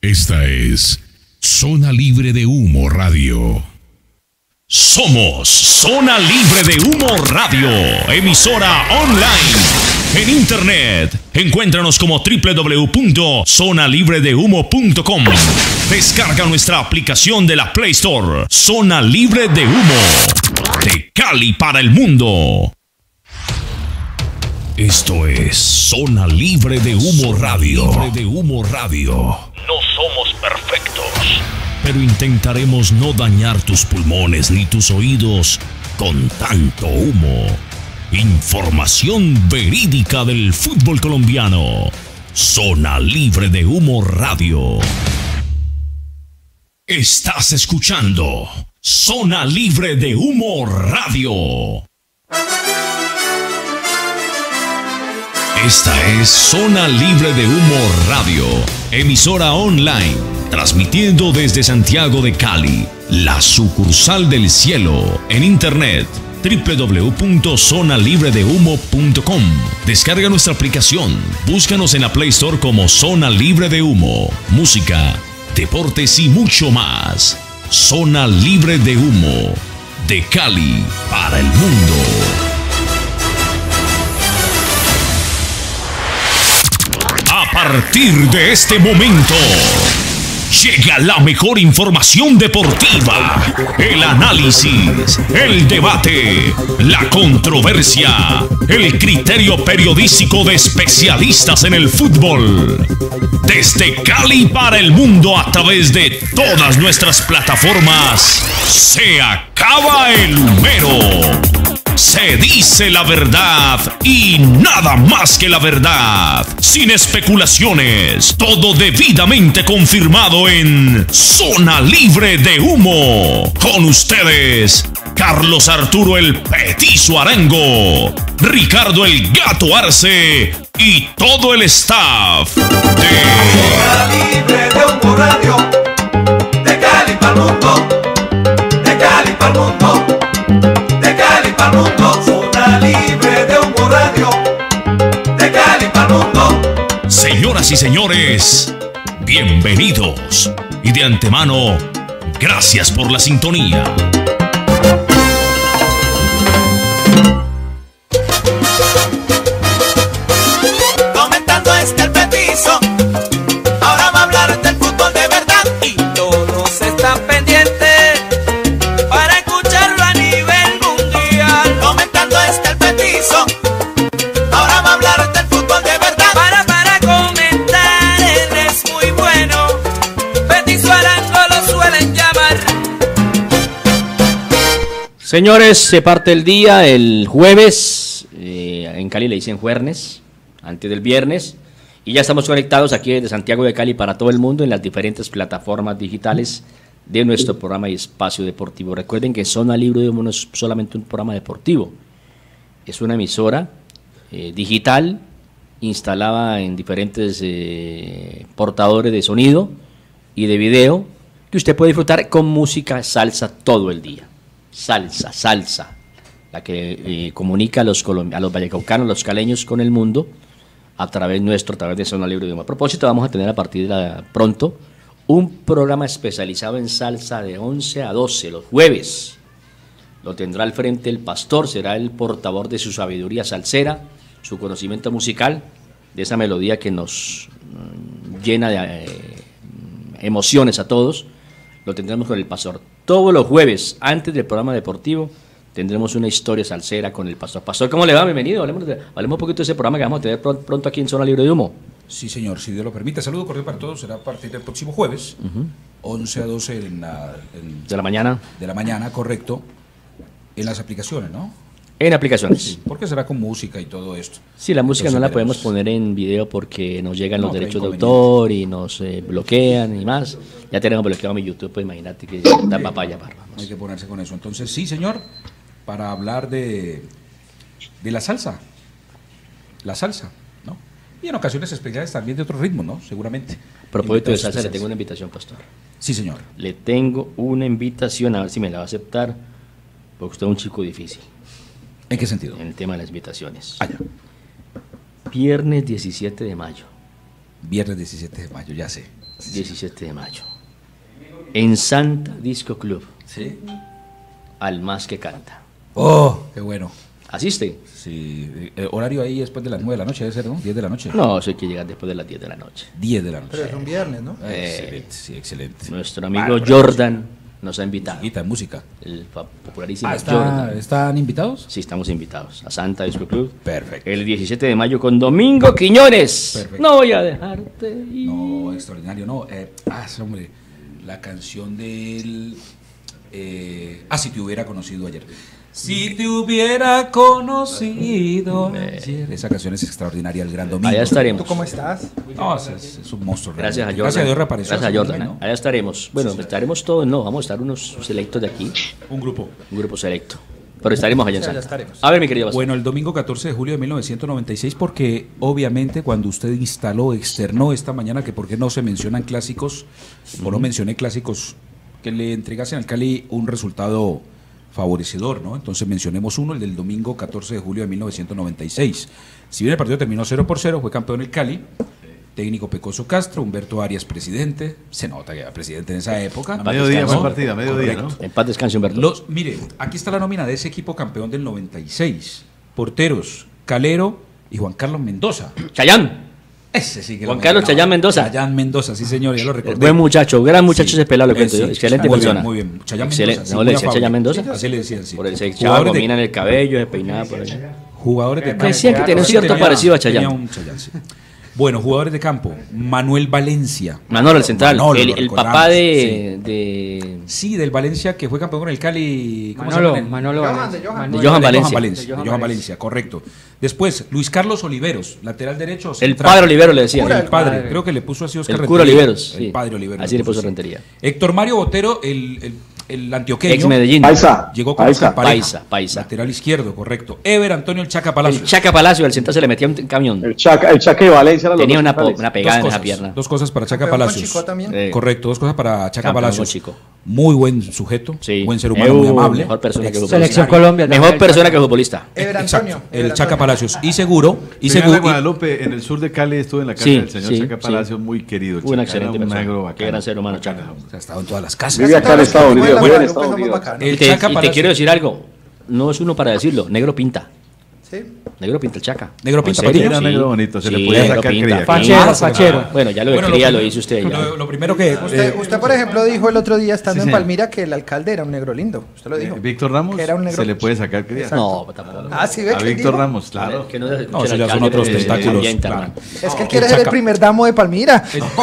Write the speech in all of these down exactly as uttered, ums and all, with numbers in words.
Esta es Zona Libre de Humo Radio. Somos Zona Libre de Humo Radio, emisora online. En internet, encuéntranos como doble u doble u doble u punto zona libre de humo punto com. Descarga nuestra aplicación de la Play Store, Zona Libre de Humo, de Cali para el mundo. Esto es Zona Libre de Humo Radio. Libre de Humo Radio. No somos perfectos, pero intentaremos no dañar tus pulmones ni tus oídos con tanto humo. Información verídica del fútbol colombiano. Zona Libre de Humo Radio. Estás escuchando Zona Libre de Humo Radio. Esta es Zona Libre de Humo Radio, emisora online, transmitiendo desde Santiago de Cali, la sucursal del cielo, en internet, doble u doble u doble u punto zona libre de humo punto com. Descarga nuestra aplicación, búscanos en la Play Store como Zona Libre de Humo, música, deportes y mucho más. Zona Libre de Humo, de Cali para el mundo. A partir de este momento, llega la mejor información deportiva, el análisis, el debate, la controversia, el criterio periodístico de especialistas en el fútbol. Desde Cali para el mundo a través de todas nuestras plataformas, se acaba el humero. Se dice la verdad y nada más que la verdad, sin especulaciones, todo debidamente confirmado en Zona Libre de Humo. Con ustedes, Carlos Arturo el Petizo Arango, Ricardo el Gato Arce y todo el staff de Zona Libre de Humo Radio, de Cali para el mundo, de Cali para el mundo. Zona Libre de Humo Radio, de Cali para el mundo. Señoras y señores, bienvenidos y de antemano, gracias por la sintonía. Comentando este el Petizo, ahora va a hablar del fútbol de verdad y todos están pendientes. Ahora va a hablar del fútbol de verdad. Para, para comentar, él es muy bueno. Petizo Arango lo suelen llamar. Señores, se parte el día, el jueves. Eh, en Cali le dicen juernes, antes del viernes. Y ya estamos conectados aquí desde Santiago de Cali para todo el mundo en las diferentes plataformas digitales de nuestro programa y espacio deportivo. Recuerden que Zona Libre de Humo no es solamente un programa deportivo. Es una emisora eh, digital instalada en diferentes eh, portadores de sonido y de video que usted puede disfrutar con música salsa todo el día. Salsa, salsa, la que eh, comunica a los, a los vallecaucanos, los caleños con el mundo a través nuestro, a través de Zona Libre de Humo. A propósito, vamos a tener a partir de la, pronto un programa especializado en salsa de once a doce los jueves. Lo tendrá al frente el pastor, será el portador de su sabiduría salsera, su conocimiento musical, de esa melodía que nos llena de eh, emociones a todos. Lo tendremos con el pastor. Todos los jueves, antes del programa deportivo, tendremos una historia salsera con el pastor. Pastor, ¿cómo le va? Bienvenido. Hablemos, de, hablemos un poquito de ese programa que vamos a tener pronto aquí en Zona Libre de Humo. Sí, señor, si Dios lo permite. Saludo cordial para todos. Será a partir del próximo jueves, uh-huh. once a doce en la, en, de la mañana. De la mañana, correcto. En las aplicaciones, ¿no? En aplicaciones. Sí, porque será con música y todo esto. Sí, la música Entonces, no la podemos poner en video porque nos llegan no, los derechos de autor y nos eh, bloquean y más. Ya tenemos bloqueado mi YouTube, pues imagínate que da papaya barba. Hay que ponerse con eso. Entonces, sí, señor, para hablar de, de la salsa. La salsa, ¿no? Y en ocasiones especiales también de otro ritmo, ¿no? Seguramente. A propósito de salsa, le tengo una invitación, pastor. Sí, señor. Le tengo una invitación, a ver si me la va a aceptar, porque usted es un chico difícil. ¿En qué sentido? En el tema de las invitaciones. Ah, ya. Viernes diecisiete de mayo. Viernes diecisiete de mayo, ya sé. diecisiete de mayo. En Santa Disco Club. Sí. Al más que canta. Oh, qué bueno. ¿Asiste? Sí, eh, horario ahí después de las nueve de la noche, debe ser, ¿no? diez de la noche. No, eso hay que llegar después de las diez de la noche. diez de la noche. Pero es un viernes, ¿no? Eh, excelente, sí, excelente. Nuestro amigo Jordan nos ha invitado. Guita de música. El fa- popularísimo Ah, ¿está- Jordan. ¿están invitados? Sí, estamos invitados a Santa Disco Club. Perfecto. El diecisiete de mayo con Domingo Quiñones. Perfecto. No voy a dejarte ir. No, extraordinario, no. Eh, ah, sí, hombre, la canción del... Eh, ah, si te hubiera conocido ayer. Si te hubiera conocido ayer. Esa canción es extraordinaria, el gran Domingo. Allá estaremos. ¿Tú cómo estás? No, es, es- es un monstruo. Gracias a realmente. Jordan. Gracias a Dios reapareció. Gracias a hace Jordan. un ¿eh? mes, ¿no? Allá estaremos. Bueno, estaremos todos, no, vamos a estar unos selectos de aquí. Un grupo. Un grupo selecto. Pero estaremos allá en Sí, allá Santa. estaremos. A ver, mi querido Bastón. Bueno, el domingo catorce de julio de mil novecientos noventa y seis, porque obviamente cuando usted instaló, externó esta mañana que por qué no se mencionan clásicos, o no mencioné clásicos que le entregasen al Cali un resultado favorecedor, ¿no? Entonces mencionemos uno, el del domingo catorce de julio de mil novecientos noventa y seis. Si bien el partido terminó cero por cero, fue campeón el Cali, técnico Pecoso Castro, Humberto Arias presidente, se nota que era presidente en esa época. A mediodía descanso. fue el partido, a mediodía, ¿no? Correcto. En paz descanse, Humberto. Los, mire, aquí está la nómina de ese equipo campeón del noventa y seis. Porteros, Calero y Juan Carlos Mendoza. Chayán. Ese sí que Juan lo Carlos mencionaba. Chayán Mendoza. Chayán Mendoza, sí señor, ya lo recordé. Buen muchacho, gran muchacho ese pelado, le cuento eh, yo. sí, Excelente muy persona. Bien, muy bien. Chayán Excelente. Mendoza. sí, ¿No le muy decía afable. Chayán Mendoza? Así le decían, sí. Por el se echaba Jugadores de- gomina en el cabello, se peinaba por ahí. Jugadores de campo. Decían que tenía un Sí, cierto parecido a Chayán. tenía un Chayán, sí. Bueno, jugadores de campo. Manuel Valencia. Manolo, el central. Manolo, el lo el recordamos, papá de, de. Sí, del Valencia que fue campeón con el Cali. ¿Cómo se Manolo, llama? Manolo Johan, Valencia. de Johan. Manolo- De Johan De Valencia. Valencia, De de Johan Johan Valencia. Valencia, correcto. Después, Luis Carlos Oliveros, lateral derecho. El central. padre Olivero le decía. Cura, El padre, padre. creo que le puso así Oscar El cura Rentería. Oliveros, El sí. padre Oliveros. Así le puso así. Rentería. Héctor Mario Botero, el, el, el antioqueño. Ex Medellín. Paisa. Llegó con Paisa. Oscar Pareja. Paisa, Paisa. Lateral izquierdo, correcto. Ever Antonio El Chaca Palacios. El Chaca Palacio, al central se le metía un camión. El Chaca, el Chaca de Valencia era los Tenía dos una, po- centrales. una Dos pegada en esa cosas, pierna. dos cosas para Chaca Campeón con Palacios. Chico también. Eh, Correcto, dos cosas para Chaca Campeón con Palacios. Chico. Muy buen sujeto, Sí. buen ser humano, Eu, muy amable. Mejor persona que futbolista. Selección Colombia. Mejor también. persona que futbolista. Ever Exacto, Antonio. el Ever Chaca Antonio. Palacios. Y seguro, y Fui a seguro. y- Guadalupe, en el sur de Cali, estuve en la casa Sí, del señor sí, Chaca sí. Palacio, muy querido. el Un Chaca, excelente era un persona. negro Qué bacano. gran ser humano, Chaca. Ha estado en todas las casas. Vive acá en Estados Unidos, Bueno, vive en la Estados Guadalupe Unidos. somos bacanos. El Y te, Chaca y te Palacios. quiero decir algo. No es uno para decirlo. Negro pinta. Sí. Negro pinta el Chaca. Negro ¿En pinta serio? Patiño. Era negro bonito, se le podía negro sacar pinta, cría. pinta. Fachero, Ah, fachero. Bueno, ya lo de Bueno, cría lo- lo hizo usted. ya. Lo, lo primero que. Usted, eh, usted, por ejemplo, dijo el otro día estando Sí, en señor. Palmira que el alcalde era un negro lindo. Usted lo dijo. Eh, Víctor Ramos Que era un negro. se le puede sacar cría. No, tampoco. Ah, sí, ve A que Víctor dijo. Ramos, claro. Que no, se No, escuche eso el ya son alcalde, otros porque tentáculos. ambienta, claro. hermano. Es que él El quiere ser el Chaca- primer damo de Palmira.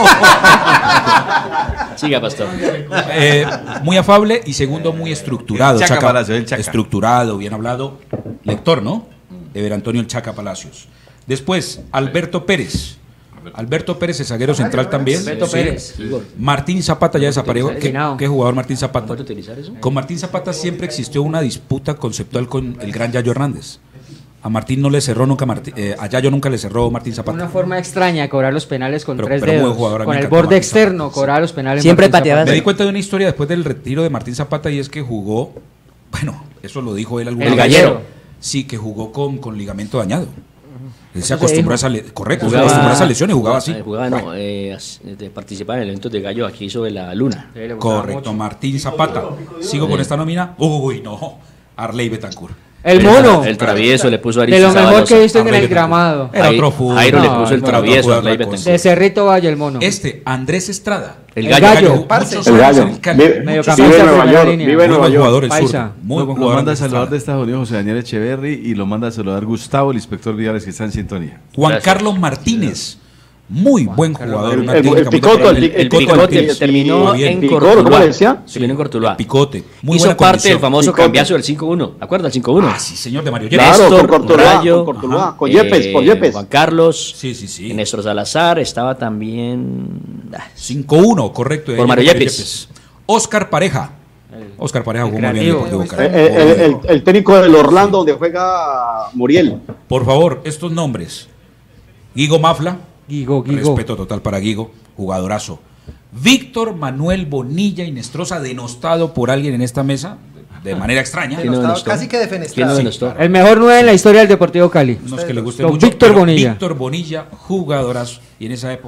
Siga, pastor. Eh, muy afable y segundo, muy estructurado. El Chaca Palacios, el Chaca. Estructurado, bien hablado. Lector, ¿no? Ever Antonio El Chaca Palacios. Después, Alberto Pérez. Alberto Pérez, el zaguero central también. Alberto Sí. Pérez. Igor, Martín Zapata ya desapareció. ¿Qué, Eliminado. qué jugador Martín Zapata? ¿puedes utilizar eso? Con Martín Zapata siempre existió una disputa conceptual con el gran Yayo Hernández. A Martín no le cerró nunca Martín, eh, a Yayo nunca le cerró Martín Zapata. Una forma extraña de cobrar los penales con Pero- tres pero muy dedos. buen jugador, a mí Con me el encantó borde Martín externo Zapata. cobraba los penales. Siempre Martín pateaba Zapata. Me di cuenta de una historia después del retiro de Martín Zapata y es que jugó, bueno, eso lo dijo él alguna El vez. gallero. Sí, que jugó con, con ligamento dañado. Él se Eso se acostumbró a dijo. esa le- correcto, se acostumbró a esa lesión y jugaba así. eh, Jugaba, no, eh, as- de participar en eventos de gallo aquí sobre la luna. Sí, le gustaba Correcto, mucho. Martín Zapata. Sigo con esta nómina. Uy, no. Arley Betancourt. El mono. El travieso le puso a De lo Aristizábal mejor que he Loza. visto en Arley el Betancourt. gramado. Era Ahí- otro fútbol. Jairo le No, puso el no, travieso no, a Arley otra Betancourt. De Cerrito Valle, el mono. Este, Andrés Estrada. El El gallo. gallo. Parce. muchos El años gallo. en el Cali. Vive, Medio vive campista, en Nueva primera York. línea. Vive en Muy Nueva buen York. jugador el Paisa. sur. Muy buen Lo jugador. manda a Andrés saludar de Estrada. Estados Unidos José Daniel Echeverry y lo manda a saludar Gustavo, el inspector Vidales, que está en sintonía. Juan Gracias. Carlos Martínez. Muy buen jugador. El- una el- técnica el muy Picoto, natural. el- El el Picote Martínez. terminó Muy bien. en Picor, Cortuluá. ¿cómo le decía? Terminó en Cortuluá. Picote. Muy Hizo buena parte condición. del famoso Picote. cambiazo del cinco uno. ¿Acuerdas del cinco uno? Ah, sí, señor de Mario Claro, Yepes. Néstor, con Cortuluá, Rayo, con Cortuluá, ajá, con Yepes, eh, con Yepes. Juan Carlos, Sí, sí, sí. Néstor Salazar, estaba también... ah, cinco uno, correcto. de Por ahí Mario Mario Yepes. Oscar Pareja. Oscar Pareja jugó muy bien en creativo. Deportivo Eh, Cali. eh, el, el- el técnico del Orlando, donde juega Muriel. Por favor, estos nombres. Guigo Mafla. Guigo, Guigo. Respeto total para Guigo, jugadorazo. Víctor Manuel Bonilla Inestrosa, denostado por alguien en esta mesa, de manera extraña. ¿Quién no Denostado, denostó? casi que ¿Quién no defenestrado. denostó? El mejor nueve en la historia del Deportivo Cali. No es que le guste Don mucho. Víctor pero Bonilla. Víctor Bonilla, jugadorazo. Y en esa época.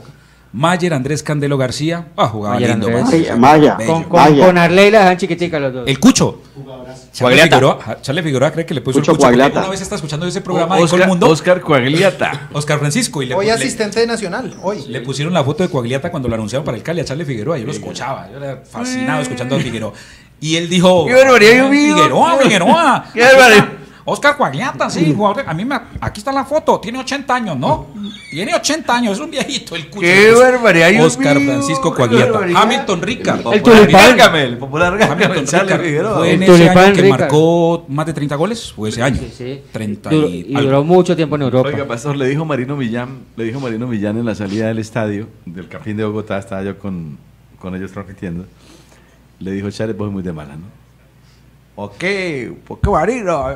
Mayer Andrés Candelo García. Ah, jugaba Mayer lindo. Andrés. Mayer. Maya, Bello. Con, con, Vaya. con Arley la dejan chiquitica los dos. El Cucho. Charles Coagliata. Figueroa, Charles Figueroa cree que le puso Cucho el Cucho. porque Coagliata. Una vez está escuchando ese programa de todo el Oscar, mundo. Oscar Coagliata. Oscar Francisco. Y le, Hoy le- asistente de Nacional, hoy. le pusieron la foto de Coagliata cuando lo anunciaron para el Cali a Charles Figueroa. Yo lo escuchaba. Yo era fascinado escuchando a Figueroa. Y él dijo: ¡Qué barbaridad, Dios mío! Figueroa, Figueroa. ¡Qué barbaridad! Oscar Coagliata, sí, jugador de- a mí me, aquí está la foto, tiene ochenta años, ¿no? Tiene ochenta años, es un viejito el Cucho. ¡Qué barbaridad, Dios Oscar mío! Francisco ¡Qué Coagliata. barbaridad! Hamilton Ricard. El tulipán. Gárgame, popular Gárgame, Hamilton Charles Ricard Figueroa. fue en El ese tulipán año que Ricard. marcó más de treinta goles, fue ese año. Sí, sí. treinta Duró- y, y algo. duró mucho tiempo en Europa. Oiga, pastor, le dijo Marino Millán, le dijo Marino Millán en la salida del estadio, del Campín de Bogotá, estaba yo con, con ellos transmitiendo, le dijo: Charles, vos muy de mala, ¿no? ¿Por qué? ¿Por qué Marino?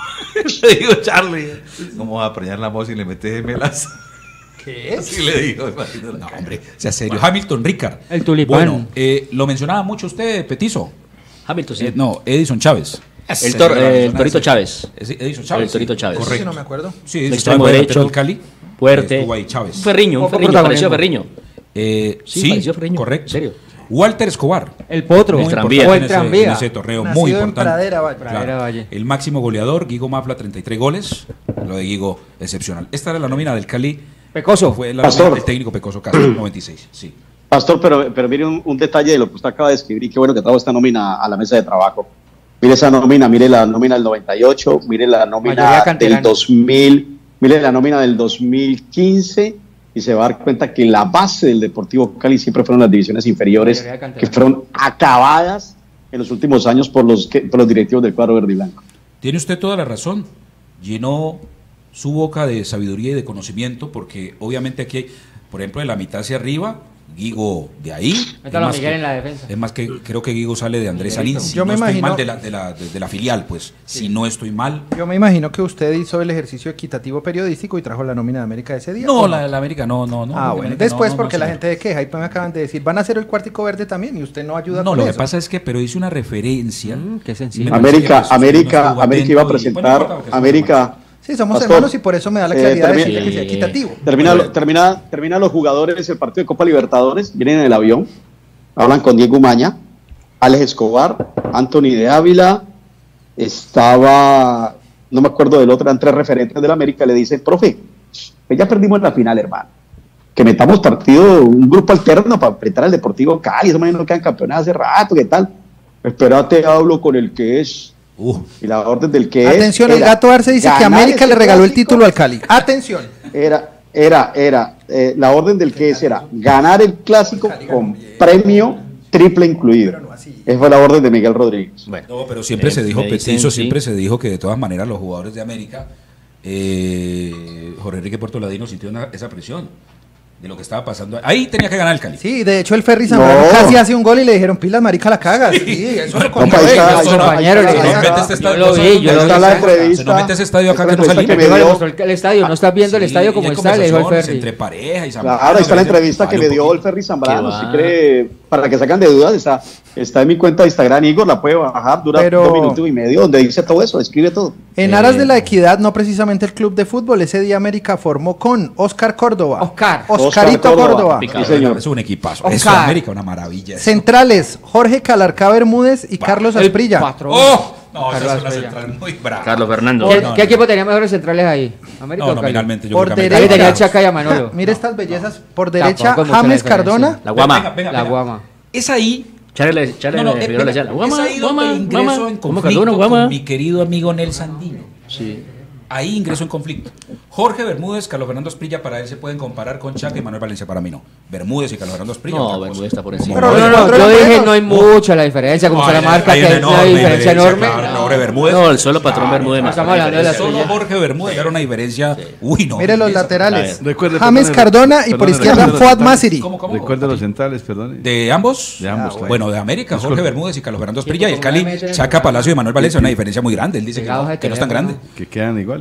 Le dijo Charlie, ¿cómo vas a preñar la voz y le metes gemelas? ¿Qué? Así le dijo Marino. No, hombre, sea serio. Hamilton Ricard. El tulipán. Bueno, eh, lo mencionaba mucho usted, Petizo. Hamilton, sí. Eh, no, Edison Chávez. El, tor- eh, el Torito Chávez. Es Edison Chávez. El Torito Chávez. Eso sí Correcto. no me acuerdo. Sí, El Edison extremo Chávez, derecho, del Cali. fuerte. Estuvo ahí Chávez. Un Ferriño, un Poco Ferriño, protagonismo. pareció a Ferriño. Eh, Sí, sí, pareció Ferriño, correcto. en serio. Walter Escobar. El potro. Muy El importante tranvía. O en el ese- tranvía. En ese torneo, Nacido muy en importante. Pradera Valle. Pradera Valle. El máximo goleador, Guigo Mafla, treinta y tres goles. Lo de Guigo, excepcional. Esta era la nómina del Cali. Pecoso. Fue la Pastor. nómina del técnico Pecoso Castro, noventa y seis. Sí. Pastor, pero, pero mire un, un detalle de lo que usted acaba de escribir y qué bueno que trajo esta nómina a la mesa de trabajo. Mire esa nómina, mire la nómina del noventa y ocho, mire la nómina Mayoría del canterana. dos mil, mire la nómina del dos mil quince y se va a dar cuenta que la base del Deportivo Cali siempre fueron las divisiones inferiores Mayoría canterana. que fueron acabadas en los últimos años por los, que- por los directivos del cuadro verde y blanco. Tiene usted toda la razón. Llenó su boca de sabiduría y de conocimiento, porque obviamente aquí hay, por ejemplo, de la mitad hacia arriba, Guigo de ahí. Métalo a más Miguel que- en la defensa. Es más que creo que Guigo sale de Andrés Salín. Si Yo no me estoy imagino- mal de la, de, la, de, de la filial, pues. Si no estoy mal. Yo me imagino que usted hizo el ejercicio equitativo periodístico y trajo la nómina de América ese día. No, ¿o la, la América no, no, no. ah, porque bueno. América Después, no, no, porque no, la señor. gente de queja, y me acaban de decir, van a hacer el cuartico verde también y usted no ayuda No, con lo que eso. pasa es que, pero hice una referencia. Mm, qué sencillo. Me parece América, que, pues, usted no América, estuvo América iba a atento y- presentar, bueno, no importa, porque América, Sí, somos Pastor, hermanos y por eso me da la eh, claridad de termina- decirle que sea Sí. equitativo. termina, termina, termina los jugadores el partido de Copa Libertadores, vienen en el avión, hablan con Diego Umaña, Alex Escobar, Anthony de Ávila, estaba, no me acuerdo del otro, eran tres referentes del América, le dicen: profe, pues ya perdimos la final, hermano, que metamos partido, un grupo alterno para enfrentar al Deportivo Cali, esos manes no quedan campeones hace rato, ¿qué tal? Espérate, hablo con el que es, Uh, y la orden del que es. Atención, el era gato Arce dice que ganar América ese le regaló el clásico. título al Cali. Atención. Era, era, era, eh, la orden del que es era ganar el clásico con premio triple incluido. Esa fue la orden de Miguel Rodríguez. Bueno, no, pero siempre eh, se dijo, me dicen, Petizo, sí. siempre se dijo que de todas maneras los jugadores de América, eh, Jorge Enrique Puerto Ladino sintió una- esa presión de lo que estaba pasando. Ahí tenía que ganar el Cali. Sí, de hecho el Ferry Zambrano No. casi hace un gol y le dijeron, pilas, marica, la cagas. Sí, eso lo No, contó pa' ahí él. está, los ahí está, compañeros ahí le está, dijeron, ahí está. Vete este estadio, Yo lo vi, no, yo no, lo Ahí vi. está la no, entrevista. se nos mete ese estadio acá Esta que no entrevista salimos. que me Llegó, dio- le mostró el estadio, no estás viendo el Sí, estadio y como hay está, le dijo el conversaciones Ferry. entre pareja y Zambrano, Claro, ahí está la que dice, entrevista que "Vale, le un dio poquito". el Ferry Zambrano. Qué Si va. cree, para que sacan de dudas, está, está en mi cuenta de Instagram, Igor, la puede bajar, dura Pero- dos minutos y medio, donde dice todo eso, escribe todo. En aras de la equidad, no precisamente el club de fútbol, ese día América formó con Oscar Córdoba. Oscar. Oscarito Oscar Córdoba. Córdoba. Picado. Sí, señor. Es un equipazo. Oscar. Eso es América, una maravilla. eso. Centrales, Jorge Calarcá Bermúdez y Carlos El Asprilla. patrón. ¡Oh! No, esa Carlos es una Asprilla. central muy brava. Carlos Fernando. ¿Qué, No, no, qué no. equipo tenía mejores centrales ahí? ¿América No, o Cali? nominalmente yo Por creo que derecha- Cali América. tenía el Chaca y a Manolo. Mire estas bellezas. Por Tampoco derecha, mucha la James diferencia. Cardona. La Guama. Venga, venga, La venga. Guama. Es ahí. Charles, Charles No, no, Figueroa le decía, la es Guama, ahí Guama, donde ingreso Guama. en ¿Cómo conflicto Cardona, Guama? con mi querido amigo Nelson Sandino. Sí. Ahí ingresó en conflicto. Jorge Bermúdez, Carlos Fernando Asprilla, para él se pueden comparar con Chaca y Manuel Valencia, para mí no. Bermúdez y Carlos Fernando Asprilla. No, otra cosa. Bermúdez está por encima. Pero No, no, los no, cuatro yo eran dije buenos. no hay mucha la diferencia, como No, se la hay- marca, hay que una es una enorme diferencia enorme. claro, el pobre Bermúdez. No, el solo patrón Bermúdez. Estamos hablando de la Solo suya. Jorge Bermúdez era una diferencia. Uy, no. Mire los Esa- laterales. Recuerde, James perdone, Cardona y por perdone, izquierda recuerde los Fuad centrales. Masiri. ¿Cómo, cómo? Recuerde los centrales, perdón. ¿De ambos? De ambos, Ah, claro. bueno, de América, Jorge Disculpe. Bermúdez y Carlos Fernando Asprilla. Y el como Cali, una meta en el Chaca programa. Palacio y Manuel Valencia, una diferencia muy grande. Él dice que Pegados no, de que no es tan teléfono. grande. Que quedan iguales.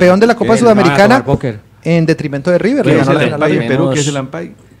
campeón de la Copa ¿Qué? Sudamericana póker. en detrimento de River. ¿Qué le es ganó el la final a Ampay en River. Perú? ¿Qué es el Ampay?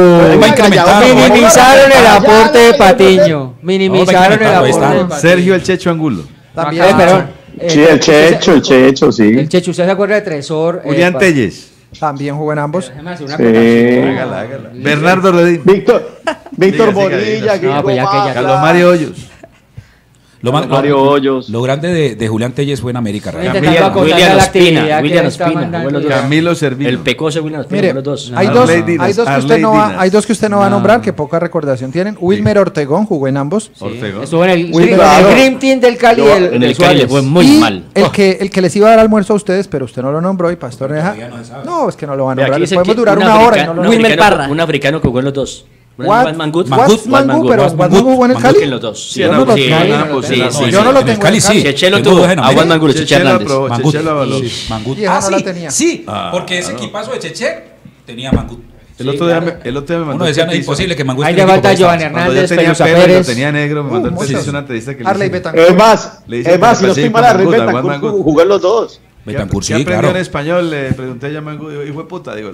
Va a incrementar. Minimizaron el aporte de Patiño. Minimizaron el No, va a aporte incrementar, de ahí Patiño. Sergio el Checho Angulo. También. Eh, perdón. Eh, Sí, el usted Checho, se- el Checho, sí. El Checho, ¿usted se acuerda de Tresor? Julián Eh, Telles. También jugó en ambos. Déjeme hacer una Sí. acotación. Hágala, hágala. Bernardo Redín. Víctor, Víctor Siga, siga, Bonilla, siga. Guido No, pues ya que ya- Mafra. Carlos Mario Hoyos. Lo, más- Mario lo- Hoyos. lo grande de, de Julián Telles fue en América. realmente. Intentando acotarle William a la Ospina, actividad que William está Ospina, mandando bueno, los ya. dos. Camilo Servino. El pecoso William Ospina, Mire, los dos. hay No, dos, Arley Dinas, hay dos que usted Arley no va, Dinas. hay dos que usted no va a No. nombrar, que poca recordación tienen. Wilmer Ortegón jugó en ambos. Ortega. Estuvo en el, Uy, sí, claro. el Dream Team del Cali. Yo- el, En de el Cali le Suárez. fue muy y mal. el que el que les iba a dar almuerzo a ustedes, pero usted no lo nombró y Pastor Neja. todavía no se sabe. No, es que no lo van a Ve, aquí nombrar. dice Podemos que durar un una hora y africano- no lo un nombran. Wilmer africano- Parra. Un africano que jugó en los dos. What? Juan Mangut. What Mangut, Mangu, pero Juan Juan Mangu jugó en el Mangut. Cali. En los dos. Sí, en Yo no lo ambos, tengo. en ambos, Sí, en sí, ambos. sí. Yo no lo En el tengo Cali en sí. Cali. Cheche lo Que tuvo, tuvo en a Juan América. Mangut, Cheche Cheche lo Hernández. aprobó, Mangut. Cheche lo avaló. Sí, Mangut. Y esa Ah, no la sí, tenía. sí, Ah, porque ese claro. equipazo de Cheche tenía Mangut. El otro día me- el otro día me mandó Uno decía, el no, es petizo. imposible que Mangut Ahí esté le en el falta equipo Joan de esta. Cuando yo Hernández, tenía Pelusa pelo y lo Pérez. tenía negro, me Uh, mandó el muchas. petizo una entrevista que le Arley hice. Betancourt. Es más, Le hice es más, si no sí, estoy con mal, Arley Mangut, a Juan Betancourt Mangut. jugó en los dos. Betancourt, ¿Qué sí, aprendió claro. en español? Le pregunté a ella Mangut, digo, hijo de puta, digo.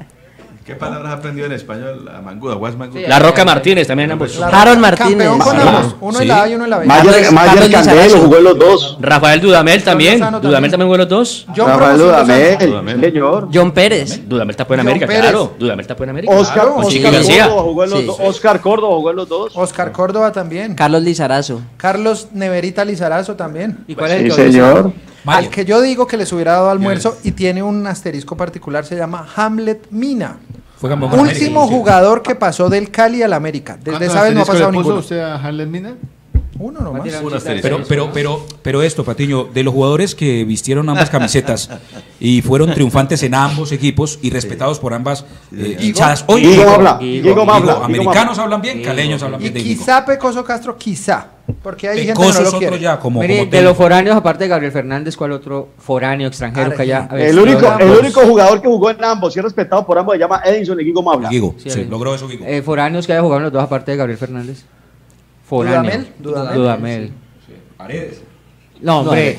¿Qué palabras aprendió en español a Mangut, a Juan Mangut? La Roca Martínez también en ambos. La- Harold Martínez. Campeón con Claro. ambos. Uno en Sí. la A y uno en la B. Mayer, Carlos- Mayer Carlos Candelo Lizarazo. jugó en los dos. Rafael Dudamel también. Lozano Dudamel también. también jugó en los dos. John Rafael Promoción Dudamel, Lozano. sí, señor. John Pérez. Dudamel está en John América, Pérez. claro. Dudamel está en América. Oscar, Claro, con Chiqui Oscar García. Córdoba jugó en los Sí. dos. Oscar Córdoba jugó en los dos. Oscar Córdoba también. Carlos Lizarazo. Carlos Neverita Lizarazo también. ¿Y cuál es el Sí, que hoy señor. Al Mayer. que yo digo que les hubiera dado almuerzo y tiene un asterisco particular, se llama Hamlet Mina. Fue campeón con América, Último sí. jugador que pasó del Cali al América. Desde esa vez no ha pasado ninguno. usted a Harlem Mina? Uno nomás. Un asterisco. Pero, pero, pero, pero esto, Patiño, de los jugadores que vistieron ambas camisetas y fueron triunfantes en ambos equipos y respetados por ambas eh, hinchadas. Hoy, Guigo digo, habla, digo, Guigo habla, digo, Guigo americanos habla. hablan bien, caleños hablan Y bien de Guigo. quizá Pecoso Castro, quizá. Porque hay gente que no Pecoso lo es otro quiere. ya, como, Mire, como de técnico. los foráneos, aparte de Gabriel Fernández, ¿cuál otro foráneo extranjero que haya El El vestido único, de el ambos? único jugador que jugó en ambos y es respetado por ambos se llama Edinson Guigo Mabla. Guigo, Sí, sí, el- logró eso Guigo. Eh, foráneos que haya jugado en los dos, aparte de Gabriel Fernández. Foráneo. Dudamel, Dudamel. Dudamel. Paredes. No, hombre.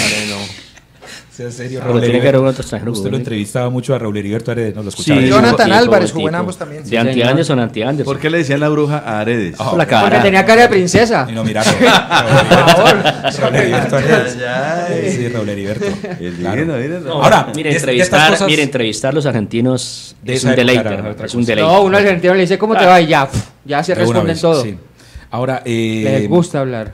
Sea serio, Pero tiene que haber un otro extranjero. Usted lo güey. entrevistaba mucho a Raúl Heriberto Aredes, ¿no? Lo escuchaba. Sí, Jonathan un Álvarez poquitico, jugó en un ambos poquitico. también. De anti Anderson, anti Anderson. ¿Por qué le decían la bruja a Aredes? Ah, Por la cara. Porque tenía cara de princesa. Y no, mira, Raúl Heriberto Aredes. Sí, Raúl Heriberto. El Claro. divino, divino. Ahora, mire, de- de estas entrevistar, cosas- mire, entrevistar a los argentinos De es esa un época deleite, era hermano, otra es un cosa. deleite. No, uno argentino le dice, ¿cómo te va? Y ya, pf, ya se de una responden vez, todo. sí. Ahora, eh, Les gusta hablar.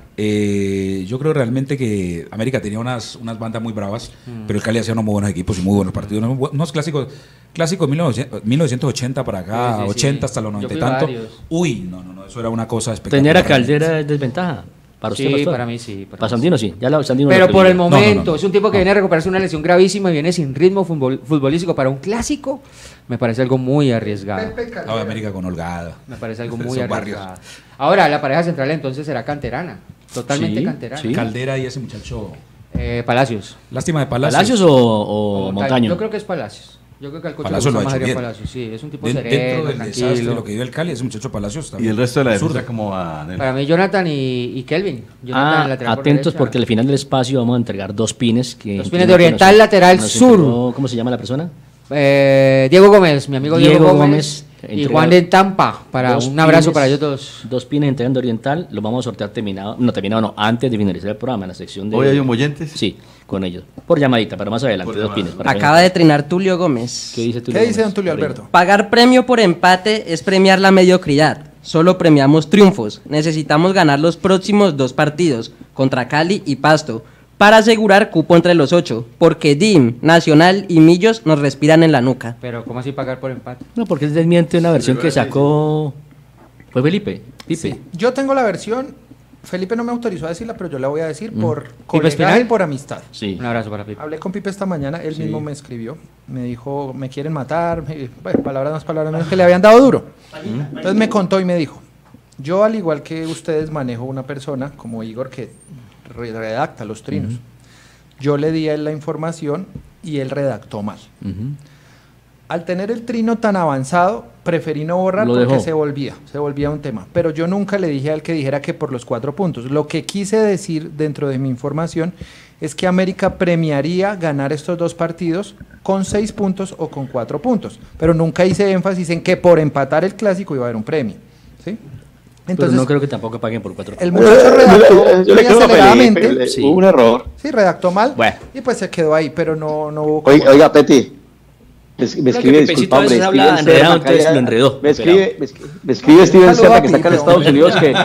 eh, yo creo realmente que América tenía unas, unas bandas muy bravas, Mm. pero el Cali hacía unos muy buenos equipos y muy buenos partidos. Unos, bu- unos clásicos, clásicos mil novecientos ochenta para acá, Sí, sí, sí. ochenta hasta los Yo noventa y fui tanto. varios. Uy, no, no, no, eso era una cosa espectacular. Tener a Caldera es desventaja. Para usted, Sí, pastor. para mí sí, para Para mí Sandino sí. Ya la, Sandino Pero lo por el creyó. momento, No, no, no. es un tipo que viene a recuperarse una lesión gravísima y viene sin ritmo futbol- futbolístico para un clásico. Me parece algo muy arriesgado. Pepe No, Caldera. América con Holgada. Me parece algo muy Son arriesgado. barrios. Ahora, la pareja central entonces será canterana. Totalmente Sí, canterana. sí. Caldera y ese muchacho. Eh, Palacios. Lástima de Palacios. ¿Palacios o, o Montaño? Yo creo que es Palacios. Yo creo que al coche Palacios le lo gusta ha más hecho Adrián bien. Palacios. Sí, es un tipo Den- sereno, dentro del desastre de tranquilo. lo que dio el Cali, ese muchacho Palacios Y también. el resto de la defensa Zurdo. como a... Para mí, Jonathan y, y Kelvin. Jonathan, Ah, el lateral por atentos derecha. porque al final del espacio vamos a entregar dos pines. Que Dos entiendo pines de que oriental, nos- lateral, nos sur. entregó- ¿Cómo se llama la persona? Eh, Diego Gómez, mi amigo Diego, Diego Gómez, Gómez, y entrega Juan de Tampa, para Dos un abrazo pines- para ellos dos. Dos pines entregando oriental. Los vamos a sortear terminado. No, terminado no, antes de finalizar el programa, en la sección de. ¿Hoy hay un oyentes? Sí, con ellos. Por llamadita, pero más adelante, dos pines. para que Acaba vean. de trinar Tulio Gómez. ¿Qué dice tú? ¿Qué dice don Tulio Alberto? Pagar premio por empate es premiar la mediocridad. Solo premiamos triunfos. Necesitamos ganar los próximos dos partidos, contra Cali y Pasto, para asegurar cupo entre los ocho, porque D I M, Nacional y Millos nos respiran en la nuca. Pero, ¿cómo así pagar por empate? No, porque es desmiente una versión que sacó. Fue Felipe. Pipe. Sí. Yo tengo la versión. Felipe no me autorizó a decirla, pero yo la voy a decir por Espinal? colegaje y por amistad. Sí. Un abrazo para Pipe. Hablé con Pipe esta mañana, él mismo me escribió, me dijo, me quieren matar, me- bueno, palabras más, palabras menos, que le habían dado duro. Entonces me contó y me dijo, yo al igual que ustedes manejo una persona como Igor que re- redacta los trinos. Yo le di a él la información y él redactó mal. Ujú. Al tener el trino tan avanzado, preferí no borrar Lo porque dejó. se volvía, se volvía un tema. Pero yo nunca le dije a él que dijera que por los cuatro puntos. Lo que quise decir dentro de mi información es que América premiaría ganar estos dos partidos con seis puntos o con cuatro puntos. Pero nunca hice énfasis en que por empatar el clásico iba a haber un premio. ¿Sí? Pero no creo que tampoco paguen por cuatro. el muchacho redactó Yo le muy creo a aceleradamente. Felipe, sí. hubo un error. Sí, redactó mal. Bueno. Y pues se quedó ahí, pero no, no hubo... Oiga, oiga, Peti, Me, me escribe, disculpa, hombre, Steven hablaba Cerda, enredado, entonces acá- lo enredó. Me escribe, me escribe, me escribe Steven Cerda, que está acá en Estados Unidos, que...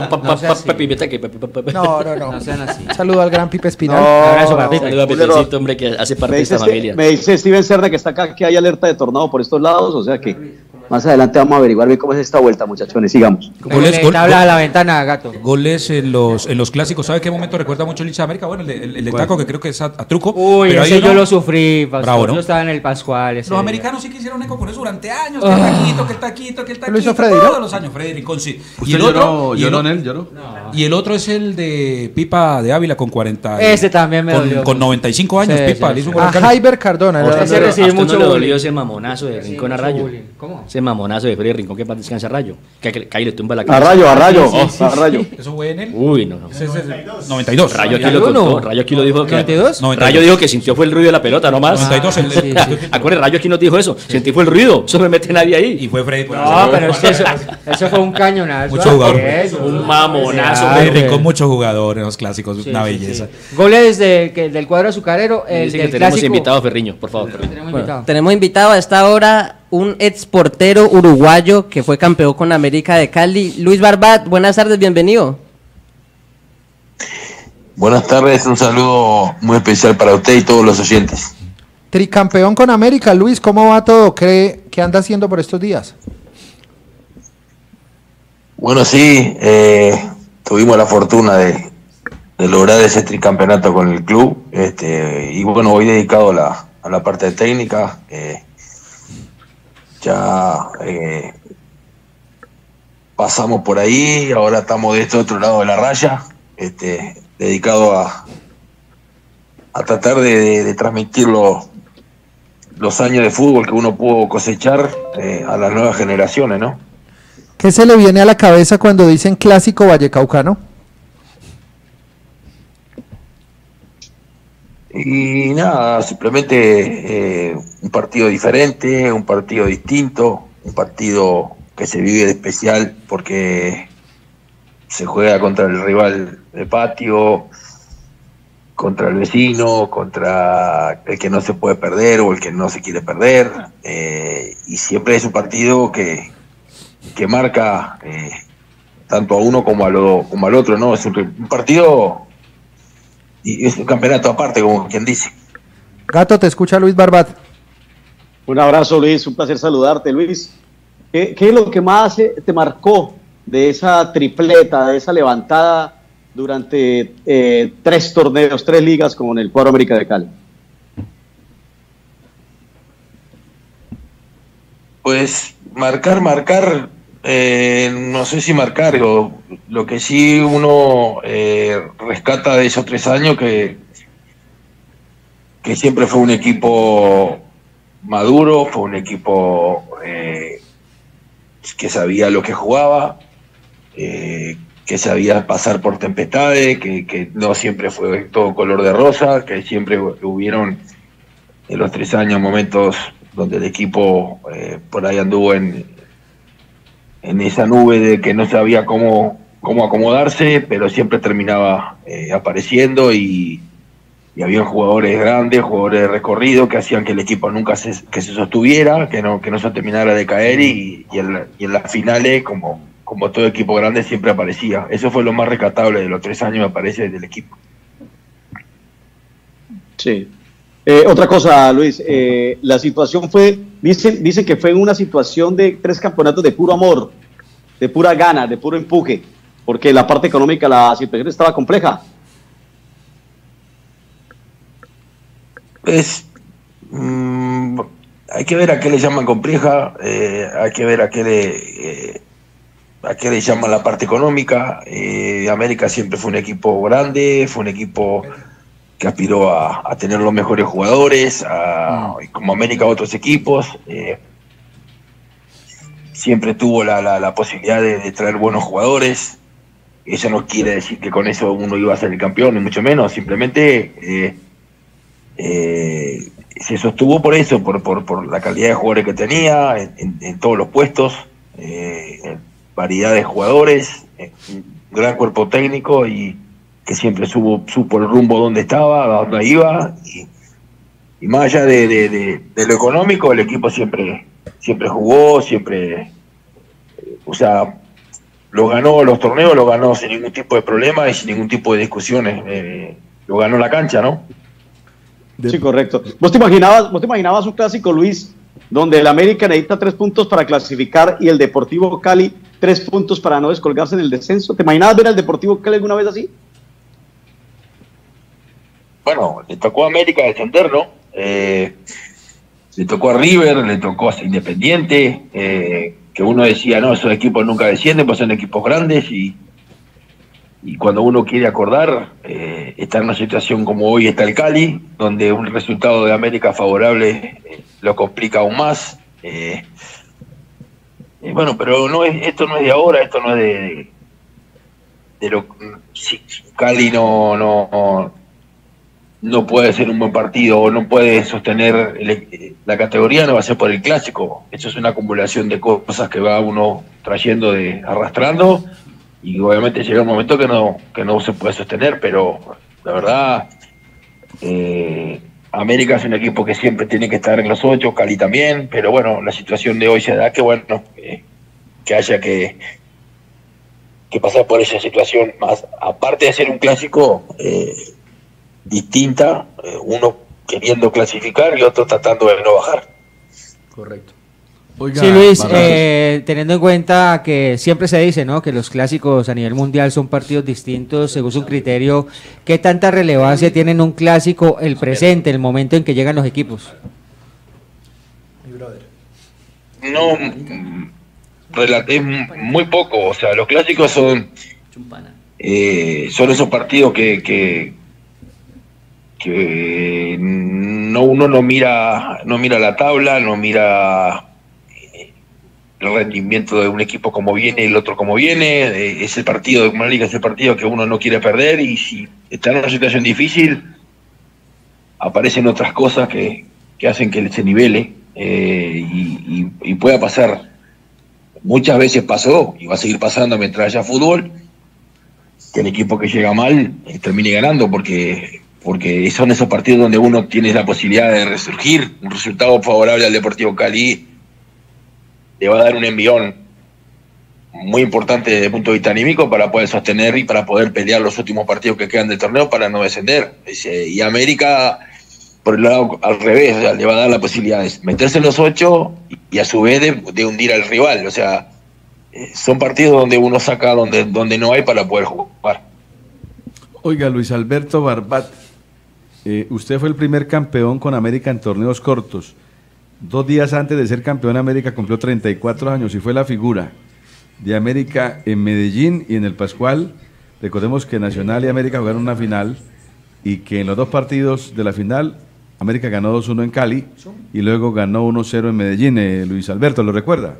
No, no, no. No sean así. Un saludo al gran Pipe Espinal. No, Abrazo para Pipe. Saludo a Julio, Pepecito, hombre, que hace parte Me de dice, esta este- familia. me dice Steven Cerda que está acá, que hay alerta de tornado por estos lados, o sea que más adelante vamos a averiguar bien cómo es esta vuelta, muchachones, sigamos. Goles, Le gol- tabla gol- a la ventana, gato. Goles en los, en los clásicos. ¿Sabe qué momento recuerda mucho el hincha de América? Bueno, el de, el, el de Taco, que creo que es a, a truco. Uy, pero hay ese uno- yo lo sufrí, Pastor. Bravo, ¿no? Yo estaba en el Pascual. ese Los día. americanos sí que hicieron eco con eso durante años. Que el taquito, que el taquito, que el taquito. Lo hizo Freddy, ¿no? Todos los años, Freddy Rincón, sí. ¿Usted lloró, y el, lloró en él? ¿Lloró? y el otro es el de Pipa de Ávila con cuarenta. Ese también me con, dolió. con noventa y cinco años, Sí, Pipa. sí, le hizo un sí. gol A al Cali. Jaiber Cardona. ¿A era- usted se no- recibe a usted mucho no le bullying. dolió ese mamonazo de Rincón a Rayo? ¿Cómo? Ese mamonazo de Freddy Rincón que para descansa Rayo. Que, que, que ahí le tumba la A cabeza. rayo, a rayo, Sí, sí, a sí. rayo. Eso fue en él. Uy, no, no. Ese es el noventa y dos. Rayo aquí ¿Y lo uno? contó. Rayo aquí lo dijo que. ¿noventa y dos? noventa y dos. Rayo dijo que sintió fue el ruido de la pelota, no más. noventa y dos, el- Sí, sí. Acuérdate, Rayo aquí nos dijo eso. Sentí fue el ruido. Eso no me mete nadie ahí. Y fue Freddy. por No, eso. pero es que eso, eso fue un cañonazo. Mucho jugador. Eso. Un mamonazo. Ah, Freddy hombre. Rincón, muchos jugadores en los clásicos. Sí, una sí, belleza. sí. Goles de, que, del cuadro azucarero. Y El dice que del tenemos clásico. invitado a Ferriño, por favor. Ferriño. Tenemos Bueno, invitado. tenemos invitado a esta hora un ex portero uruguayo que fue campeón con América de Cali, Luis Barbat. Buenas tardes, bienvenido. Buenas tardes, un saludo muy especial para usted y todos los oyentes. Tricampeón con América. Luis, ¿cómo va todo? ¿Cree que anda haciendo por estos días? Bueno, sí, eh, tuvimos la fortuna de, de lograr ese tricampeonato con el club, este, y bueno, hoy dedicado a la, a la parte técnica, eh, ya eh, pasamos por ahí, ahora estamos de este otro lado de la raya, este, dedicado a, a tratar de, de, de transmitir lo- los años de fútbol que uno pudo cosechar eh, a las nuevas generaciones, ¿no? ¿Qué se le viene a la cabeza cuando dicen clásico vallecaucano? Y nada, simplemente eh, un partido diferente, un partido distinto, un partido que se vive de especial porque se juega contra el rival de patio, contra el vecino, contra el que no se puede perder o el que no se quiere perder, eh, y siempre es un partido que, que marca eh, tanto a uno como, a lo, como al otro, ¿no? Es un, un partido y es un campeonato aparte, como quien dice. Gato, te escucha Luis Barbat. Un abrazo, Luis, un placer saludarte, Luis. ¿Qué, qué es lo que más eh, te marcó de esa tripleta, de esa levantada durante eh, tres torneos, tres ligas con el cuadro América de Cali? Pues marcar, marcar, eh, no sé si marcar, lo, lo que sí uno eh, rescata de esos tres años que, que siempre fue un equipo maduro, fue un equipo eh, que sabía lo que jugaba, eh, que sabía pasar por tempestades, que, que no siempre fue todo color de rosa, que siempre hubieron en los tres años momentos donde el equipo eh, por ahí anduvo en, en esa nube de que no sabía cómo, cómo acomodarse, pero siempre terminaba eh, apareciendo y, y había jugadores grandes, jugadores de recorrido que hacían que el equipo nunca se, que se sostuviera, que no, que no se terminara de caer y, y, en, la, y en las finales, como, como todo equipo grande, siempre aparecía. Eso fue lo más rescatable de los tres años, me parece, del equipo. Sí. Eh, otra cosa, Luis, eh, la situación fue, dicen, dicen que fue una situación de tres campeonatos de puro amor, de pura gana, de puro empuje, porque la parte económica, la situación estaba compleja. Pues mmm, hay que ver a qué le llaman compleja, eh, hay que ver a qué le eh, a qué le llaman la parte económica. eh, América siempre fue un equipo grande, fue un equipo que aspiró a, a tener los mejores jugadores, a, como América otros equipos, eh, siempre tuvo la, la, la posibilidad de, de traer buenos jugadores. Eso no quiere decir que con eso uno iba a ser el campeón, ni mucho menos, simplemente eh, eh, se sostuvo por eso, por, por, por la calidad de jugadores que tenía, en, en, en todos los puestos, eh, variedad de jugadores, eh, un gran cuerpo técnico y que siempre supo, supo el rumbo donde estaba, a dónde iba, y, y más allá de, de, de, de lo económico, el equipo siempre, siempre jugó, siempre, o sea, lo ganó, los torneos lo ganó sin ningún tipo de problema y sin ningún tipo de discusiones. Eh, lo ganó la cancha, ¿no? Sí, correcto. ¿Vos te imaginabas, vos te imaginabas un clásico, Luis, donde el América necesita tres puntos para clasificar y el Deportivo Cali tres puntos para no descolgarse en el descenso? ¿Te imaginabas ver al Deportivo Cali alguna vez así? Bueno, le tocó a América descender, ¿no? Eh, le tocó a River, le tocó a Independiente, eh, que uno decía, no, esos equipos nunca descienden, pues son equipos grandes y, y cuando uno quiere acordar, eh, está en una situación como hoy está el Cali, donde un resultado de América favorable eh, lo complica aún más. Eh, eh, bueno, pero no es, esto no es de ahora, esto no es de, de, de lo si Cali no, no, no puede ser un buen partido o no puede sostener el, la categoría, no va a ser por el clásico. Eso es una acumulación de cosas que va uno trayendo, de arrastrando, y obviamente llega un momento que no que no se puede sostener, pero la verdad, eh, América es un equipo que siempre tiene que estar en los ocho, Cali también, pero bueno, la situación de hoy se da que bueno, eh, que haya que que pasar por esa situación, más aparte de ser un clásico eh, distinta, eh, uno queriendo clasificar y otro tratando de no bajar. Correcto. Oiga, sí, Luis, eh, teniendo en cuenta que siempre se dice, ¿no?, que los clásicos a nivel mundial son partidos distintos según su criterio, ¿qué tanta relevancia tiene en un clásico el presente, el momento en que llegan los equipos? No, es muy poco, o sea, los clásicos son eh, son esos partidos que, que que no uno no mira no mira la tabla, no mira el rendimiento de un equipo como viene y el otro como viene. Eh, es el partido de una liga, es el partido que uno no quiere perder, y si está en una situación difícil aparecen otras cosas que, que hacen que se nivele, eh, y, y, y pueda pasar. Muchas veces pasó y va a seguir pasando mientras haya fútbol, que el equipo que llega mal eh, termine ganando, porque porque son esos partidos donde uno tiene la posibilidad de resurgir. Un resultado favorable al Deportivo Cali le va a dar un envión muy importante desde el punto de vista anímico para poder sostener y para poder pelear los últimos partidos que quedan del torneo para no descender. Y América, por el lado al revés, o sea, le va a dar la posibilidad de meterse en los ocho y a su vez de, de hundir al rival. O sea, son partidos donde uno saca donde, donde no hay para poder jugar. Oiga, Luis Alberto Barbat, eh, usted fue el primer campeón con América en torneos cortos. Dos días antes de ser campeón, América cumplió treinta y cuatro años y fue la figura de América en Medellín y en el Pascual. Recordemos que Nacional y América jugaron una final y que en los dos partidos de la final América ganó dos uno en Cali y luego ganó uno cero en Medellín. eh, Luis Alberto, ¿lo recuerda?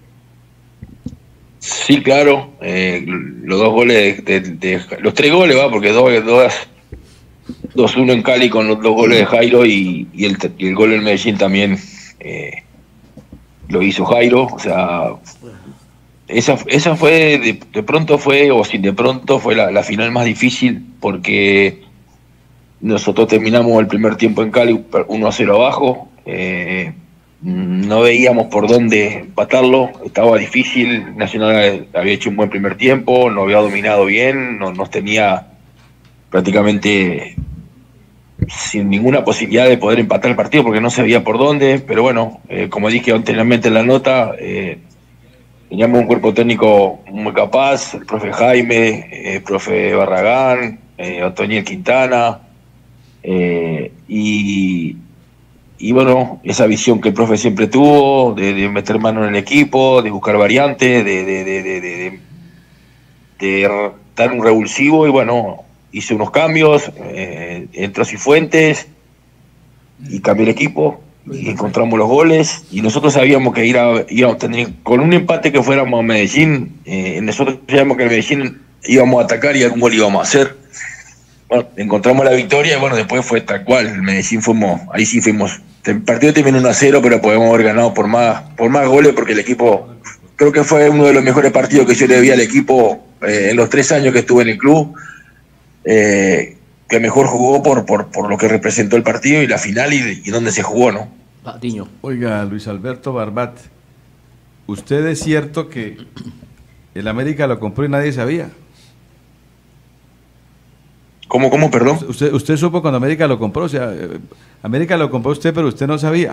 Sí, claro, eh, los dos goles, de, de, de, los tres goles, va, porque dos, dos, dos uno en Cali con los dos goles de Jairo y, y, el, y el gol en Medellín también eh, lo hizo Jairo. O sea, esa, esa fue, de, de pronto fue, o sin de pronto fue la, la final más difícil, porque nosotros terminamos el primer tiempo en Cali uno a cero abajo, eh, no veíamos por dónde empatarlo, estaba difícil. Nacional había hecho un buen primer tiempo, no había dominado bien, no nos tenía prácticamente sin ninguna posibilidad de poder empatar el partido porque no se veía por dónde, pero bueno, eh, como dije anteriormente en la nota, eh, teníamos un cuerpo técnico muy capaz, el profe Jaime, eh, el profe Barragán, eh, Otoniel Quintana, eh, y Y bueno, esa visión que el profe siempre tuvo, de, de meter mano en el equipo, de buscar variantes, de, de, de, de, de, de dar un revulsivo, y bueno, hice unos cambios, eh, entró Cifuentes y cambié el equipo, y encontramos los goles, y nosotros sabíamos que ir a, íbamos a tener, con un empate que fuéramos a Medellín, eh, nosotros sabíamos que en Medellín íbamos a atacar y algún gol íbamos a hacer. Bueno, encontramos la victoria y bueno, después fue tal cual. El Medellín fuimos, ahí sí fuimos. El partido terminó uno a cero, pero podemos haber ganado por más, por más goles, porque el equipo, creo que fue uno de los mejores partidos que yo le vi al equipo eh, en los tres años que estuve en el club. Eh, que mejor jugó por, por, por lo que representó el partido y la final y, y dónde se jugó, ¿no? Patiño. Oiga, Luis Alberto Barbat, ¿usted es cierto que el América lo compró y nadie sabía? ¿Cómo, cómo, perdón? Usted, usted supo cuando América lo compró, o sea, eh, América lo compró usted, pero usted no sabía.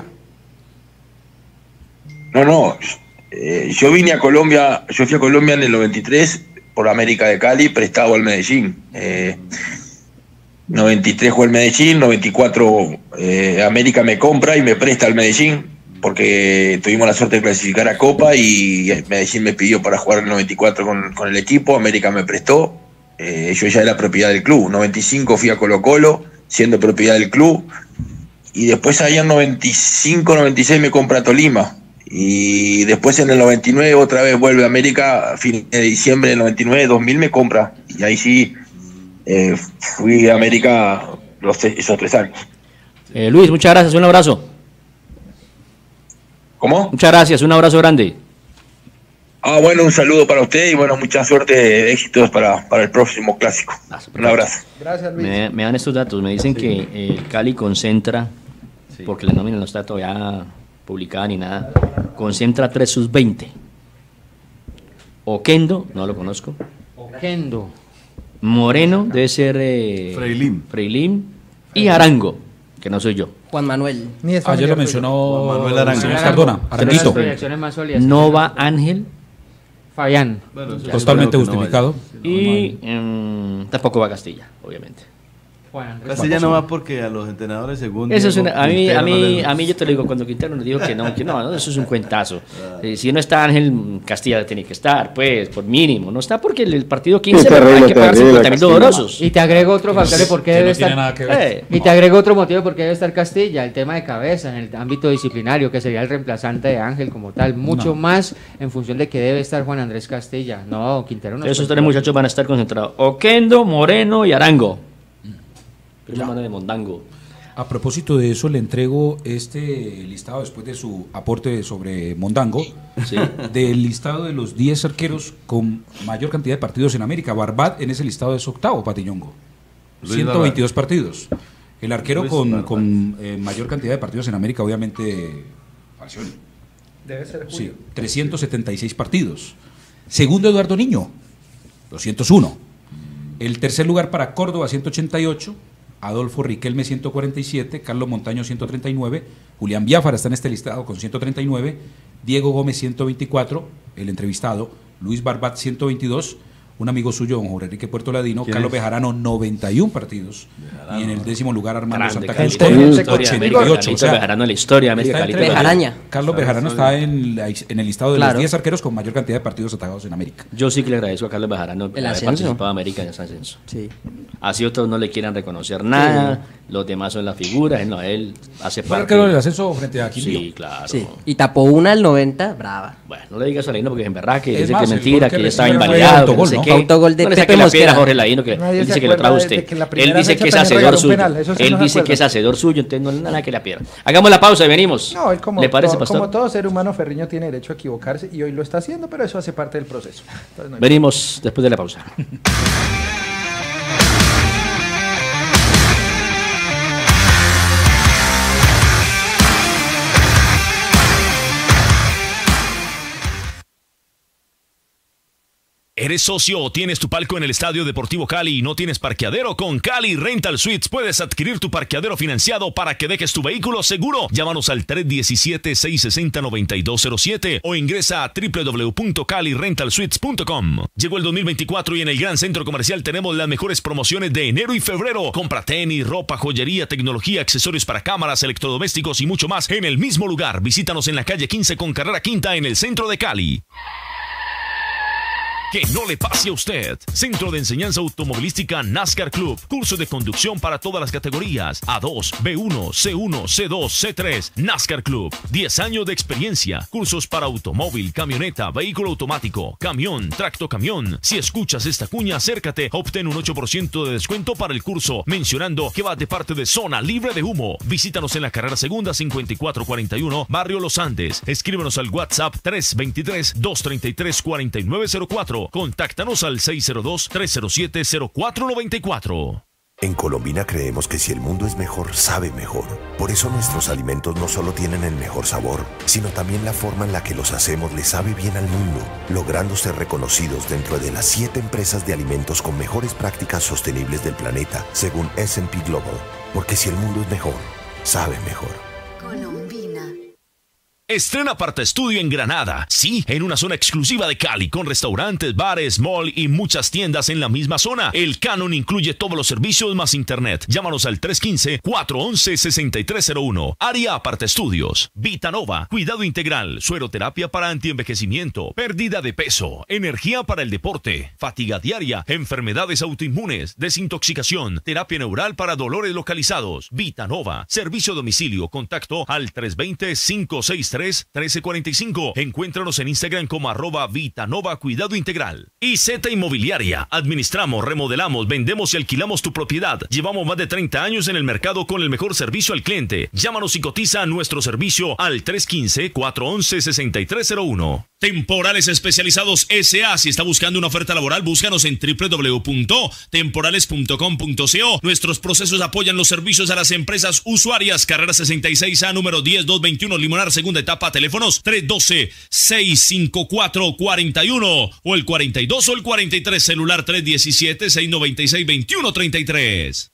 No, no, eh, yo vine a Colombia, yo fui a Colombia en el noventa y tres por América de Cali, prestado al Medellín. Eh, noventa y tres jugué al Medellín, noventa y cuatro eh, América me compra y me presta al Medellín, porque tuvimos la suerte de clasificar a Copa y Medellín me pidió para jugar el noventa y cuatro con, con el equipo, América me prestó. Eh, yo ya era propiedad del club. noventa y cinco fui a Colo Colo, siendo propiedad del club. Y después allá en noventa y cinco, noventa y seis me compra Tolima. Y después en el noventa y nueve otra vez vuelve a América, a fin de diciembre del noventa y nueve, dos mil me compra. Y ahí sí eh, fui a América los tres, esos tres años. Eh, Luis, muchas gracias, un abrazo. ¿Cómo? Muchas gracias, un abrazo grande. Ah, bueno, un saludo para usted y bueno, mucha suerte, éxitos para, para el próximo clásico. Un abrazo. Gracias, Luis. Me, me dan estos datos, me dicen Sí. que el Cali concentra, Sí. porque la nómina no está todavía publicada ni nada, concentra tres sub veinte. Oquendo, no lo conozco. Oquendo. Moreno, debe ser eh, Freilín. Freilín. Y Arango, que no soy yo. Juan Manuel. Ni es Ayer familiar lo tuyo. mencionó Juan Manuel Arango. señor Cardona, Pero Aranguito. las proyecciones más sólidas. Nova Ángel Fabián. Bueno, eso Totalmente espero que no justificado. vaya. y em, tampoco va Castilla, obviamente. Juan Andrés. Castilla no va porque a los entrenadores según Eso es Diego una- a mí, Quintero a no mí, les- a mí yo te lo digo, cuando Quintero nos dijo que no, que no, no, eso es un cuentazo. Eh, si no está Ángel, Castilla tiene que estar, pues, por mínimo. No está porque el, el partido quince Sí, terrible, hay que pagar terrible, cincuenta mil Castilla. dolorosos. Y te agrego otro factor de por qué Que debe no tiene estar. nada que ver. Eh, Y te agrego otro motivo por qué debe estar Castilla, el tema de cabeza en el ámbito disciplinario, que sería el reemplazante de Ángel como tal, mucho No. más en función de que debe estar Juan Andrés Castilla. No, Quintero no. esos está- tres muchachos van a estar concentrados. Oquendo, Moreno y Arango. Prima mano de Mondango. A propósito de eso, le entrego este listado después de su aporte sobre Mondango, Sí. del listado de los diez arqueros con mayor cantidad de partidos en América. Barbat en ese listado es octavo, Patiñongo. Luis ciento veintidós partidos. El arquero Luis con, Barbat. con eh, mayor cantidad de partidos en América, obviamente, Falcioni. Debe ser Sí, Julio. trescientos setenta y seis partidos. Segundo, Eduardo Niño, doscientos uno. El tercer lugar para Córdoba, ciento ochenta y ocho. Adolfo Riquelme, ciento cuarenta y siete. Carlos Montaño, ciento treinta y nueve. Julián Biafara está en este listado con ciento treinta y nueve. Diego Gómez, ciento veinticuatro. El entrevistado. Luis Barbat, ciento veintidós. Un amigo suyo, don Jorge Enrique Puerto Ladino. ¿Quién Carlos es? Bejarano, noventa y uno partidos. Bejarano. Y en el décimo lugar, Armando Grande, Santa Carlitos. Cruz, Gente, con gente, Historia de ochenta y América, ocho. Carlitos O sea, Bejarano en la historia de América, está Carlitos entre- Bejaraña. Carlos Bejarano está en, la- en el listado de Claro. los diez arqueros con mayor cantidad de partidos atajados en América. Yo sí que le agradezco a Carlos Bejarano por El haber ascenso. participado en América en ese ascenso. Sí. Así otros no le quieran reconocer nada, los demás son las figuras, él no, él hace Fue parte. arquero del ascenso frente a Quindío. Sí, claro. Sí. Y tapó una al noventa, brava. Bueno, no le digas a Laino porque es en verdad que Es dice más, que es el mentira, gol que que ya estaba recibe fue invalidado, que no autogol, sé ¿no? qué. Autogol de no le saque Pepe la piedra a Mosquera. Jorge Laino, que Nadie él se dice que lo trajo acuerda usted. de que la Él primera dice fecha que es también hacedor regaló un suyo. penal, eso sí Él no se dice que es acuerda. hacedor suyo, entonces no le nada que la piedra. Hagamos la pausa y venimos. No, él como, ¿Le parece, to- pastor? como todo ser humano, Ferriño tiene derecho a equivocarse y hoy lo está haciendo, pero eso hace parte del proceso. Entonces, no hay- Venimos después de la pausa. ¿Eres socio o tienes tu palco en el Estadio Deportivo Cali y no tienes parqueadero? Con Cali Rental Suites puedes adquirir tu parqueadero financiado para que dejes tu vehículo seguro. Llámanos al tres uno siete, seis seis cero, nueve dos cero siete o ingresa a doble u doble u doble u punto cali rental suites punto com. Llegó el dos mil veinticuatro y en el Gran Centro Comercial tenemos las mejores promociones de enero y febrero. Compra tenis, ropa, joyería, tecnología, accesorios para cámaras, electrodomésticos y mucho más en el mismo lugar. Visítanos en la calle quince con carrera quinta en el centro de Cali. Que no le pase a usted. Centro de Enseñanza Automovilística NASCAR Club. Curso de conducción para todas las categorías. A dos, B uno, C uno, C dos, C tres. NASCAR Club. diez años de experiencia. Cursos para automóvil, camioneta, vehículo automático, camión, tractocamión. Si escuchas esta cuña, acércate. Obtén un ocho por ciento de descuento para el curso, mencionando que va de parte de Zona Libre de Humo. Visítanos en la carrera segunda cincuenta y cuatro cuarenta y uno, Barrio Los Andes. Escríbenos al WhatsApp tres dos tres, dos tres tres, cuatro nueve cero cuatro. Contáctanos al seis cero dos, tres cero siete, cero cuatro nueve cuatro. En Colombina creemos que si el mundo es mejor, sabe mejor. Por eso nuestros alimentos no solo tienen el mejor sabor, sino también la forma en la que los hacemos le sabe bien al mundo, logrando ser reconocidos dentro de las siete empresas de alimentos con mejores prácticas sostenibles del planeta, según S and P Global. Porque si el mundo es mejor, sabe mejor. Colombina. Estrena Aparta Estudio en Granada, sí, en una zona exclusiva de Cali, con restaurantes, bares, mall y muchas tiendas en la misma zona. El Canon incluye todos los servicios más internet. Llámanos al tres uno cinco, cuatro uno uno, seis tres cero uno. Área Aparta Estudios. Vitanova, cuidado integral, sueroterapia para antienvejecimiento, pérdida de peso, energía para el deporte, fatiga diaria, enfermedades autoinmunes, desintoxicación, terapia neural para dolores localizados. Vitanova, servicio a domicilio, contacto al tres dos cero, cinco seis tres, uno tres cuatro cinco. Encuéntranos en Instagram como arroba Vitanova Cuidado Integral. Y Z Inmobiliaria. Administramos, remodelamos, vendemos y alquilamos tu propiedad. Llevamos más de treinta años en el mercado con el mejor servicio al cliente. Llámanos y cotiza a nuestro servicio al tres uno cinco, cuatro uno uno, seis tres cero uno. Temporales Especializados S A. Si está buscando una oferta laboral, búscanos en w w w punto temporales punto com punto co. Nuestros procesos apoyan los servicios a las empresas usuarias. Carrera sesenta y seis A, número diez mil doscientos veintiuno, Limonar, segunda etapa. Teléfonos tres uno dos, seis cinco cuatro, cuatro uno o el cuarenta y dos o el cuarenta y tres. Celular tres uno siete, seis nueve seis, dos uno tres tres.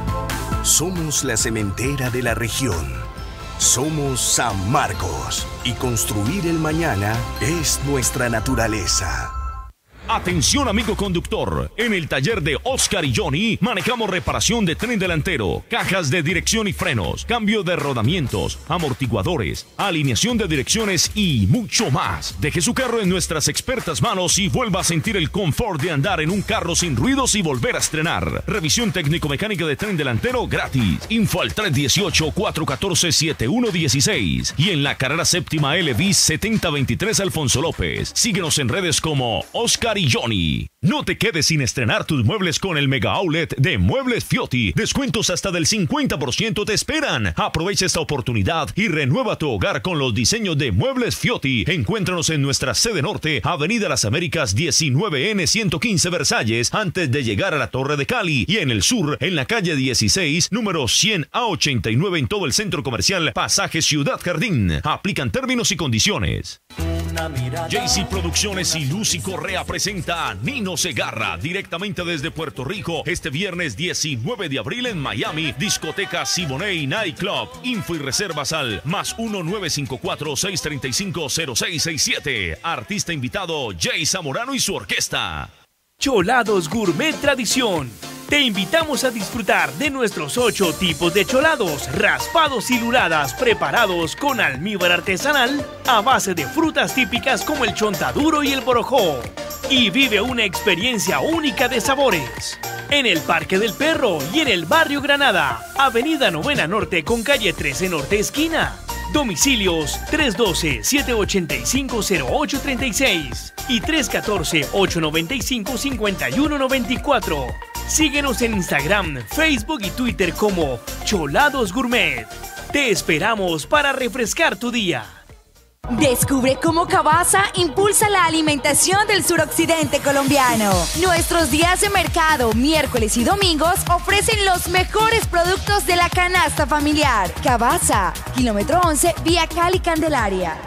Somos la cementera de la región. Somos San Marcos. Y construir el mañana es nuestra naturaleza. Atención amigo conductor, en el taller de Oscar y Johnny manejamos reparación de tren delantero, cajas de dirección y frenos, cambio de rodamientos, amortiguadores, alineación de direcciones y mucho más. Deje su carro en nuestras expertas manos y vuelva a sentir el confort de andar en un carro sin ruidos y volver a estrenar. Revisión técnico-mecánica de tren delantero gratis. Info al tres uno ocho, cuatro uno cuatro, siete uno uno seis y en la carrera séptima L B setenta veintitrés Alfonso López. Síguenos en redes como Oscar y Johnny. No te quedes sin estrenar tus muebles con el mega outlet de Muebles Fiotti. Descuentos hasta del cincuenta por ciento te esperan. Aprovecha esta oportunidad y renueva tu hogar con los diseños de Muebles Fiotti. Encuéntranos en nuestra sede norte, Avenida Las Américas diecinueve N ciento quince Versalles, antes de llegar a la Torre de Cali, y en el sur, en la calle dieciséis, número cien A ochenta y nueve en todo el centro comercial Pasaje Ciudad Jardín. Aplican términos y condiciones. J C Producciones y Lucy Correa presenta a Nino Segarra directamente desde Puerto Rico este viernes diecinueve de abril en Miami, discoteca Siboney Night Club. Info y reservas al más uno nueve cinco cuatro, seis tres cinco, cero seis seis siete. Artista invitado Jay Zamorano y su orquesta. Cholados Gourmet Tradición. Te invitamos a disfrutar de nuestros ocho tipos de cholados, raspados y luladas preparados con almíbar artesanal a base de frutas típicas como el chontaduro y el borojó. Y vive una experiencia única de sabores. En el Parque del Perro y en el Barrio Granada, Avenida Novena Norte con calle trece Norte esquina. Domicilios tres uno dos, siete ocho cinco, cero ocho tres seis y tres uno cuatro, ocho nueve cinco, cinco uno nueve cuatro. Síguenos en Instagram, Facebook y Twitter como Cholados Gourmet. Te esperamos para refrescar tu día. Descubre cómo Cabaza impulsa la alimentación del suroccidente colombiano. Nuestros días de mercado, miércoles y domingos, ofrecen los mejores productos de la canasta familiar. Cabaza, kilómetro once, vía Cali Candelaria.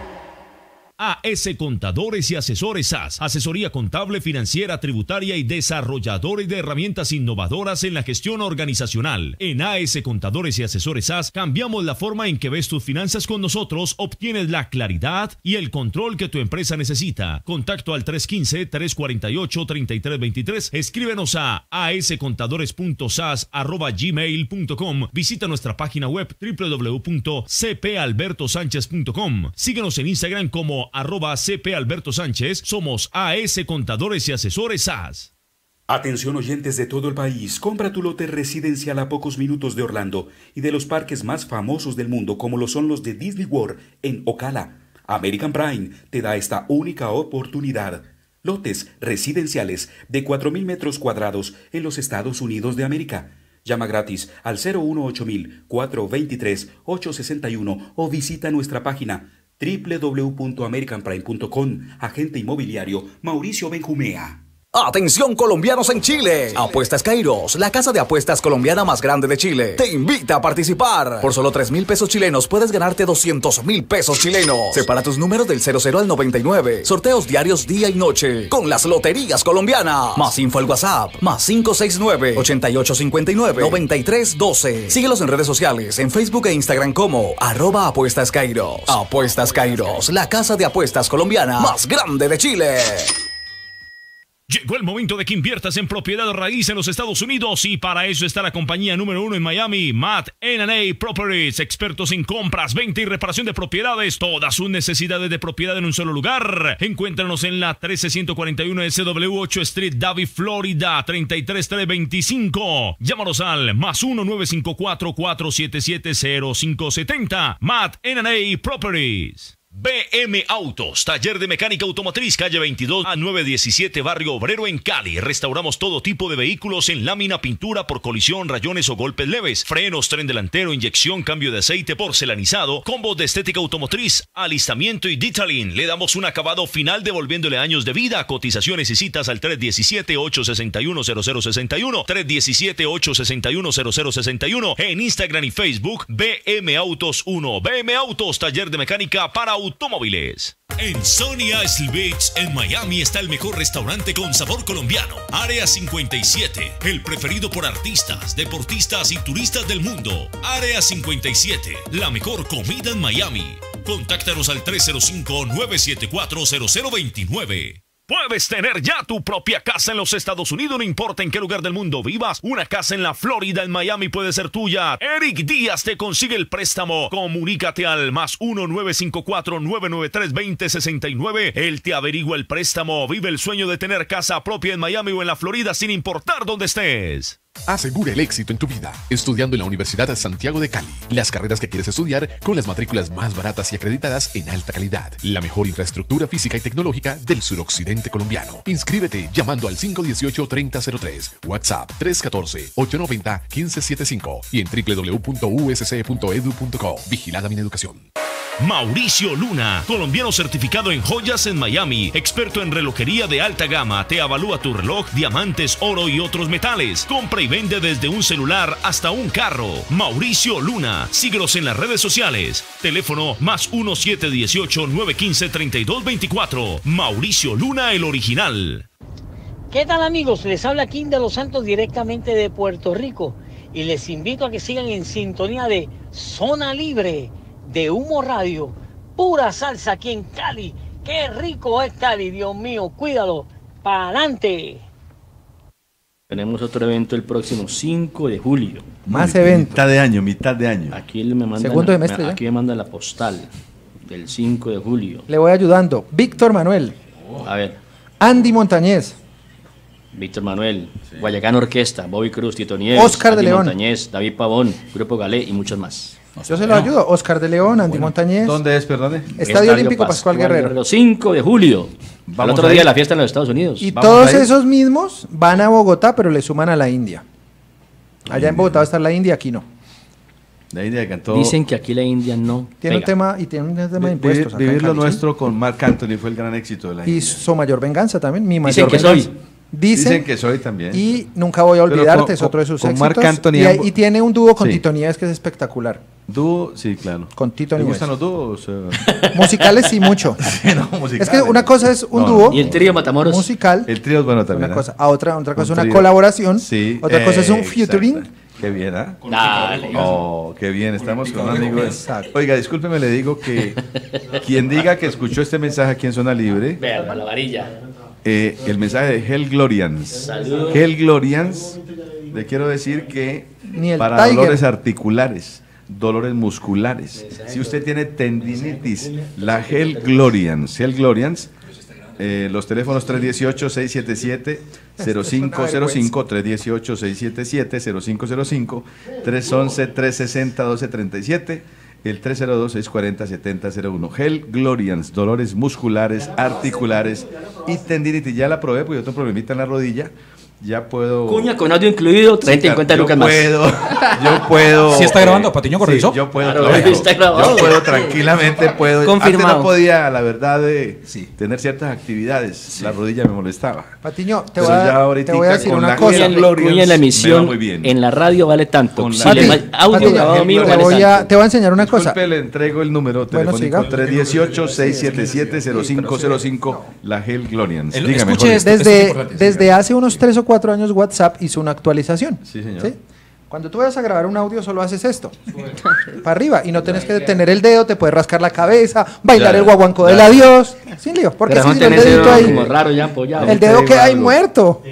A S Contadores y Asesores A S, asesoría contable, financiera, tributaria y desarrolladores de herramientas innovadoras en la gestión organizacional. En A S Contadores y Asesores A S cambiamos la forma en que ves tus finanzas con nosotros, obtienes la claridad y el control que tu empresa necesita. Contacto al tres uno cinco, tres cuatro ocho, tres tres dos tres. Escríbenos a ascontadores punto sas arroba gmail punto com. Visita nuestra página web w w w punto c p alberto sánchez punto com. Síguenos en Instagram como arroba cp Alberto Sánchez. Somos A S Contadores y Asesores A S. Atención oyentes de todo el país, compra tu lote residencial a pocos minutos de Orlando y de los parques más famosos del mundo como lo son los de Disney World en Ocala. American Prime te da esta única oportunidad. Lotes residenciales de cuatro mil metros cuadrados en los Estados Unidos de América. Llama gratis al cero uno ocho mil, cuatro dos tres, ocho seis uno o visita nuestra página w w w punto american prime punto com. Agente inmobiliario Mauricio Benjumea. Atención colombianos en Chile. Apuestas Kairos, la casa de apuestas colombiana más grande de Chile, te invita a participar. Por solo tres mil pesos chilenos puedes ganarte doscientos mil pesos chilenos. Separa tus números del cero cero al noventa y nueve. Sorteos diarios día y noche con las loterías colombianas. Más info al WhatsApp, más cinco seis nueve, ocho ocho cinco nueve, nueve tres uno dos. Síguelos en redes sociales, en Facebook e Instagram como arroba apuestas Kairos. Apuestas Kairos, la casa de apuestas colombiana más grande de Chile. Llegó el momento de que inviertas en propiedad raíz en los Estados Unidos y para eso está la compañía número uno en Miami, Matt and A Properties, expertos en compras, venta y reparación de propiedades, todas sus necesidades de propiedad en un solo lugar. Encuéntranos en la trece ciento cuarenta y uno S W ocho Street, Davie, Florida, treinta y tres mil trescientos veinticinco. Llámanos al más uno nueve cinco cuatro, cuatro siete siete, cero cinco siete cero. Matt and A Properties. B M Autos, taller de mecánica automotriz, calle veintidós a novecientos diecisiete, Barrio Obrero en Cali. Restauramos todo tipo de vehículos en lámina, pintura por colisión, rayones o golpes leves, frenos, tren delantero, inyección, cambio de aceite, porcelanizado, combos de estética automotriz, alistamiento y detailing. Le damos un acabado final devolviéndole años de vida. Cotizaciones y citas al tres uno siete, ocho seis uno, cero cero seis uno, tres uno siete, ocho seis uno, cero cero seis uno, en Instagram y Facebook B M Autos uno. B M Autos, taller de mecánica para automóviles. En Sunny Isle Beach, en Miami, está el mejor restaurante con sabor colombiano. Área cincuenta y siete, el preferido por artistas, deportistas y turistas del mundo. Área cincuenta y siete, la mejor comida en Miami. Contáctanos al tres cero cinco, nueve siete cuatro, cero cero dos nueve. Puedes tener ya tu propia casa en los Estados Unidos, no importa en qué lugar del mundo vivas. Una casa en la Florida, en Miami puede ser tuya. Eric Díaz te consigue el préstamo. Comunícate al más uno nueve cinco cuatro, nueve nueve tres, dos cero seis nueve. Él te averigua el préstamo. Vive el sueño de tener casa propia en Miami o en la Florida sin importar dónde estés. Asegura el éxito en tu vida estudiando en la Universidad Santiago de Cali. Las carreras que quieres estudiar con las matrículas más baratas y acreditadas en alta calidad. La mejor infraestructura física y tecnológica del suroccidente colombiano. Inscríbete llamando al cinco uno ocho, tres cero cero tres, WhatsApp tres uno cuatro, ocho nueve cero, uno cinco siete cinco y en w w w punto u s c punto e d u punto co. Vigilada Mineducación. Mauricio Luna, colombiano certificado en joyas en Miami, experto en relojería de alta gama, te avalúa tu reloj, diamantes, oro y otros metales. Compra y vende desde un celular hasta un carro. Mauricio Luna, síguenos en las redes sociales. Teléfono más uno siete uno ocho, nueve uno cinco, tres dos dos cuatro. Mauricio Luna, el original. ¿Qué tal amigos? Les habla Kim de los Santos directamente de Puerto Rico y les invito a que sigan en sintonía de Zona Libre de Humo Radio, pura salsa aquí en Cali. ¡Qué rico es Cali, Dios mío! Cuídalo, para adelante. Tenemos otro evento el próximo cinco de julio. Más eventos. Mitad de año, mitad de año. Aquí me manda Segundo la, semestre me, aquí me manda la postal del cinco de julio. Le voy ayudando. Víctor Manuel. A ver. Andy Montañez. Víctor Manuel, sí. Guayacán Orquesta, Bobby Cruz, Tito Nieves, Oscar Andy de León, Montañez, David Pavón, Grupo Galé y muchos más. Yo se lo ayudo. Oscar de León, Andy bueno, Montañez. ¿Dónde es, perdón? Estadio, Estadio Olímpico Pascual, Pascual Guerrero. Guerrero. cinco de julio. Vamos el otro día la fiesta en los Estados Unidos. Y todos esos mismos van a Bogotá, pero le suman a la India. Allá India. En Bogotá va a estar la India, aquí no. La India cantó. Dicen que aquí la India no. Tiene pega. un tema y tiene un tema de impuestos. Vivir, vivir lo nuestro con Marc Anthony fue el gran éxito de la India. Y Su Mayor Venganza también. Mi Dicen mayor que venganza. soy. Dicen, Dicen que soy también. Y Nunca Voy a Olvidarte con, es otro de sus con éxitos. Marc Anthony y, y tiene un dúo con sí. Tito Nieves que es espectacular. Dúo, sí, claro. Con Tito ¿Te Nieves. gustan los dúos? Musicales sí, mucho. Sí, no, musicales. Es que una cosa es un no, dúo. Y el trío Matamoros. Musical. El trío es bueno también. Una ¿eh? cosa. A otra, otra cosa es una trío. colaboración. Sí. Otra eh, cosa es un featuring. Exacto. Qué bien, ¿ah? ¿eh? Dale. Oh, qué bien, estamos con un amigo. Oiga, discúlpeme, le digo que quien diga que escuchó este mensaje aquí en Zona Libre. Vean, la varilla. Eh, el mensaje de Hell Glorians. Saludos. Hell Glorians, le quiero decir que Ni el para Tiger. dolores articulares, dolores musculares, si usted tiene tendinitis, la Hell Glorians, Hell Glorians, eh, los teléfonos tres uno ocho, seis siete siete, cero cinco cero cinco, tres uno ocho, seis siete siete, cero cinco cero cinco, tres uno uno, tres seis cero, uno dos tres siete, el tres cero dos, seis cuatro cero, siete cero cero uno. Hell Glorians, dolores musculares, articulares y tendinitis. Ya la probé porque yo tengo un problemita en la rodilla ya puedo... Cuña con audio incluido, treinta en cuenta lucas más. Puedo, yo puedo... ¿Sí está grabando Patiño Corrizo? Sí, yo puedo, Claro, claro, está grabado. yo puedo tranquilamente, puedo... Confirmado. Antes no podía, la verdad, de tener ciertas actividades. La rodilla me molestaba. Patiño, te Pero voy, ya a, ahorita te voy a decir con una la cosa. Hell Glorians Cuña en la me va emisión muy bien. en la radio vale tanto. Con Si la- le Pati, ma- audio Pati, grabado mío te vale voy, a, tanto. te voy a enseñar una cosa. Disculpe, le entrego el número Bueno, telefónico siga. tres uno ocho, seis siete siete, cero cinco cero cinco, la Hell Glorians. El- Dígame, escuche Jorge. esto, esto es Desde, importante, desde hace unos tres o cuatro años WhatsApp hizo una actualización. Sí, señor. Cuando tú vayas a grabar un audio solo haces esto, para arriba, y no tienes que tener el dedo, te puedes rascar la cabeza, bailar Ya, el guaguanco ya. del adiós, sin lío, porque Pero si no si el tenés dedito dedo ahí, como raro ya apoyado. el dedo Te queda ahí digo muerto.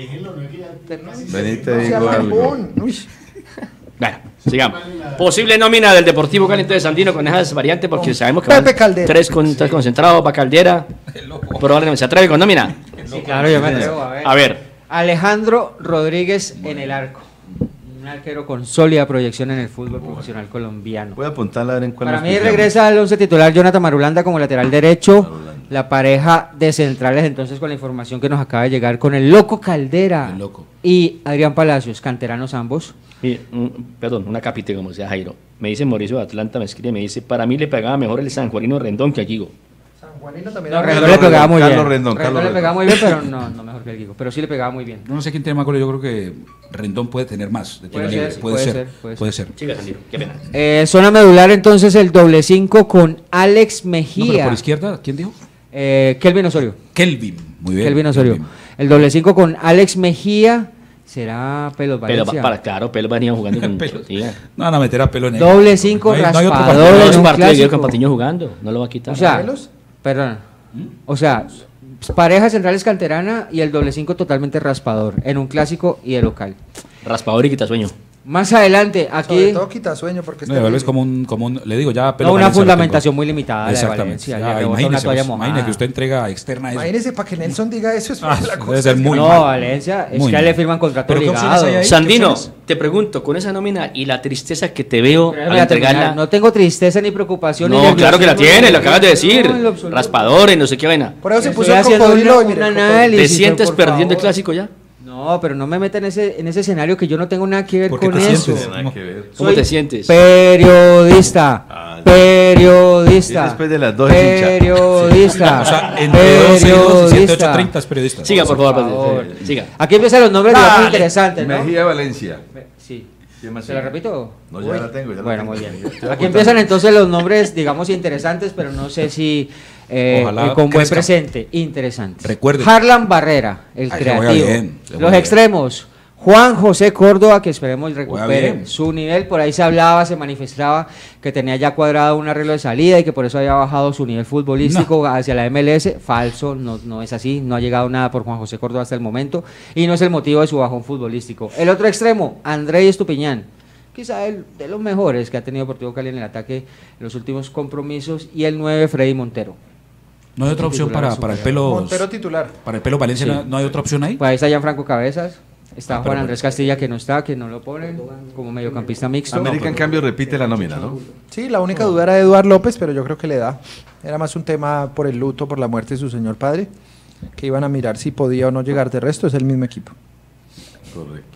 Vení, te No sea digo algo. lambón. Uy. Bueno, sigamos. Posible nómina del Deportivo Cali de Sandino con esas variantes porque sabemos que Pepe van Caldera. tres, con, tres concentrados para Caldera. Probablemente se atreve con nómina. Sí, claro, yo me atrevo. A ver. A ver. Alejandro Rodríguez en el arco. Un arquero con sólida proyección en el fútbol profesional colombiano. Voy a apuntarla a ver en cuál Para nos mí pillamos. regresa al once titular Jonathan Marulanda como lateral derecho. La pareja de centrales entonces con la información que nos acaba de llegar con el Loco Caldera El Loco. y Adrián Palacios, canteranos ambos. Mire, un- perdón, una capite como sea Jairo. Me dice Mauricio de Atlanta, me escribe, me dice, para mí le pegaba mejor el San Juanino Rendón que a Gigo. San Juanino también No, era Rendón Carlos le pegaba Rendón, muy bien. Carlos Rendón, Rendón Carlos le pegaba muy bien, pero no, no mejor que el Gigo. Pero sí le pegaba muy bien. No sé quién tiene más goles, yo creo que Rendón puede tener más. De tiro Puede libre. ser, puede, puede ser, ser, puede puede ser. Chica, Sandino, qué pena. Eh, zona medular entonces el doble cinco con Alex No, Mejía. pero por izquierda, ¿quién dijo? Eh, Kelvin Osorio. Kelvin. Muy bien. Kelvin Osorio. Kelvin. El doble cinco con Alex Mejía. Será Pelos Pero Valencia. para, claro, Pelo venía jugando con Pelos. sí, ya. No van a meter a pelo en el. Doble cinco, No hay- no hay otro raspador. partido. No en es un un partido de Guido clásico. con Patiño jugando, no lo va a quitar. O sea, ¿Pelos? perdón. O sea, pareja centrales canterana y el doble cinco totalmente raspador en un clásico y de local. Raspador y quitasueño. Más adelante, Sobre aquí todo quita sueño porque No, está devuelves como un, como un. Le digo, ya pelo no, una Valencia lo fundamentación tengo. muy limitada la de Exactamente. Valencia. Ya, le rebota una imagínese, toalla vos, mojada. imagine que usted entrega externa eso. Imagínese para que Nelson diga eso es Ah, la debe cosa. ser muy no, mal. Valencia, es Muy que a él le mal. firman contrato ¿Pero qué opciones obligado. hay ahí? Sandino, opciones? te pregunto, con esa nómina y la tristeza que te veo Pero al déjame terminar, entregarla. no tengo tristeza ni preocupación. ni No, claro que la nerviosismo, tiene, no, lo acabas de no, decir. en lo absoluto. Raspadores, no sé qué vaina. Por eso se Estoy puso el haciendo cocodrilo un- y mire, un el cocodrilo. análisis. ¿Te sientes por perdiendo el favor. clásico ya? No, pero no me meta en ese, en ese escenario que yo no tengo nada que ver ¿Por qué con te eso. sientes? Nada que ver. ¿Cómo Soy te sientes? Periodista. Ah, Periodista. Y después de las dos es hincha. Periodista. O sea, entre dos y dos y siete, ocho, Periodista. treinta es periodista. Siga, por favor, favor. Padre. Siga. Aquí empiezan los nombres digamos, Dale. interesantes, ¿no? Mejía Valencia. Sí. ¿Quién más ¿Se lo sigue? repito? No, ya Uy. la tengo, ya la Bueno, tengo. muy bien. Estoy Aquí apuntando. empiezan entonces los nombres, digamos, interesantes, pero no sé si eh, Ojalá eh, con buen crezcan. presente. Interesantes. Recuerden. Harlan Barrera, el Ay, que juega creativo. bien, que Los juega bien. extremos. Juan José Córdoba, que esperemos recupere bien. su nivel. Por ahí se hablaba, se manifestaba que tenía ya cuadrado un arreglo de salida y que por eso había bajado su nivel futbolístico hacia la M L S. Falso, no, no es así. No ha llegado nada por Juan José Córdoba hasta el momento y no es el motivo de su bajón futbolístico. El otro extremo, André Estupiñán. Quizá el de los mejores que ha tenido Deportivo Cali en el ataque en los últimos compromisos. Y el nueve, Freddy Montero. No hay otra opción para, para el pelo. Montero titular. Para el pelo Valencia, Sí. no, no hay otra opción ahí. Pues ahí está Gianfranco Cabezas. Está Ah, pero Juan Andrés Castilla, que no está, que no lo ponen como mediocampista mixto. América, en cambio, repite la nómina, ¿no? Sí, la única duda era de Eduard López, pero yo creo que le da. Era más un tema por el luto, por la muerte de su señor padre, que iban a mirar si podía o no llegar. De resto es el mismo equipo. Correcto.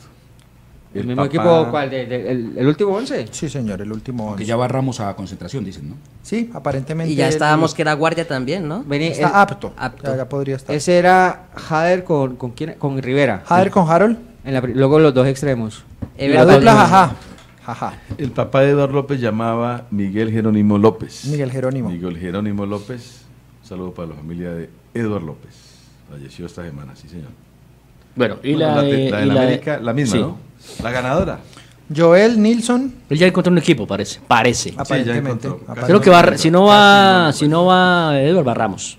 ¿El mismo papá- equipo cuál? ¿De- de- el, el último once? Sí, señor, el último once. Que ya va Ramos a concentración, dicen, ¿no? Sí, aparentemente. Y ya él estábamos que era guardia también, ¿no? Vení, está el- apto. apto. Ya, ya podría estar. ese era Jader con, con, quién, con Rivera. Jader con Harold. En la pri- luego los dos extremos. La Los dos dupla nueve. jaja. Jaja. El papá de Eduardo López llamaba Miguel Jerónimo López. Miguel Jerónimo. Miguel Jerónimo López. Un saludo para la familia de Eduardo López. Falleció esta semana, sí, señor. Bueno, y Bueno, la, de- de- la de y la la de- América, la misma, sí. ¿no? La ganadora. Joel Nilsson. Él ya encontró un equipo, parece. Parece. Aparentemente. encontró. Aparentemente. Creo que va, si no va, si no va Edward, va Ramos.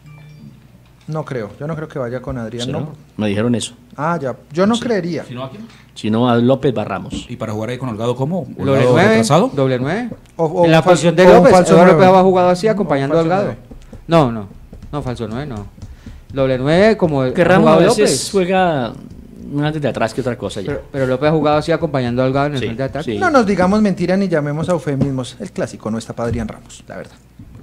No creo. Yo no creo que vaya con Adrián. ¿Sí, no. no? Me dijeron eso. Ah, ya. Yo no creería. Si no, ¿a quién? Si no va López, va Ramos. ¿Y para jugar ahí con Holgado cómo? Doble ¿Holgado nueve. retrasado? Doble nueve. O- o en la un fal- posición de o un López. falso Eduardo nueve. López ha jugado así acompañando O al un falso Gado. No, no. No, falso nueve, no. Doble nueve como Que ha Ramos a jugado veces López. juega más desde atrás que otra cosa ya. Pero, pero López ha jugado así acompañando al Gado en el Sí, frente de ataque. sí. No nos digamos mentira ni llamemos a eufemismos. El clásico no está para Adrián Ramos, la verdad.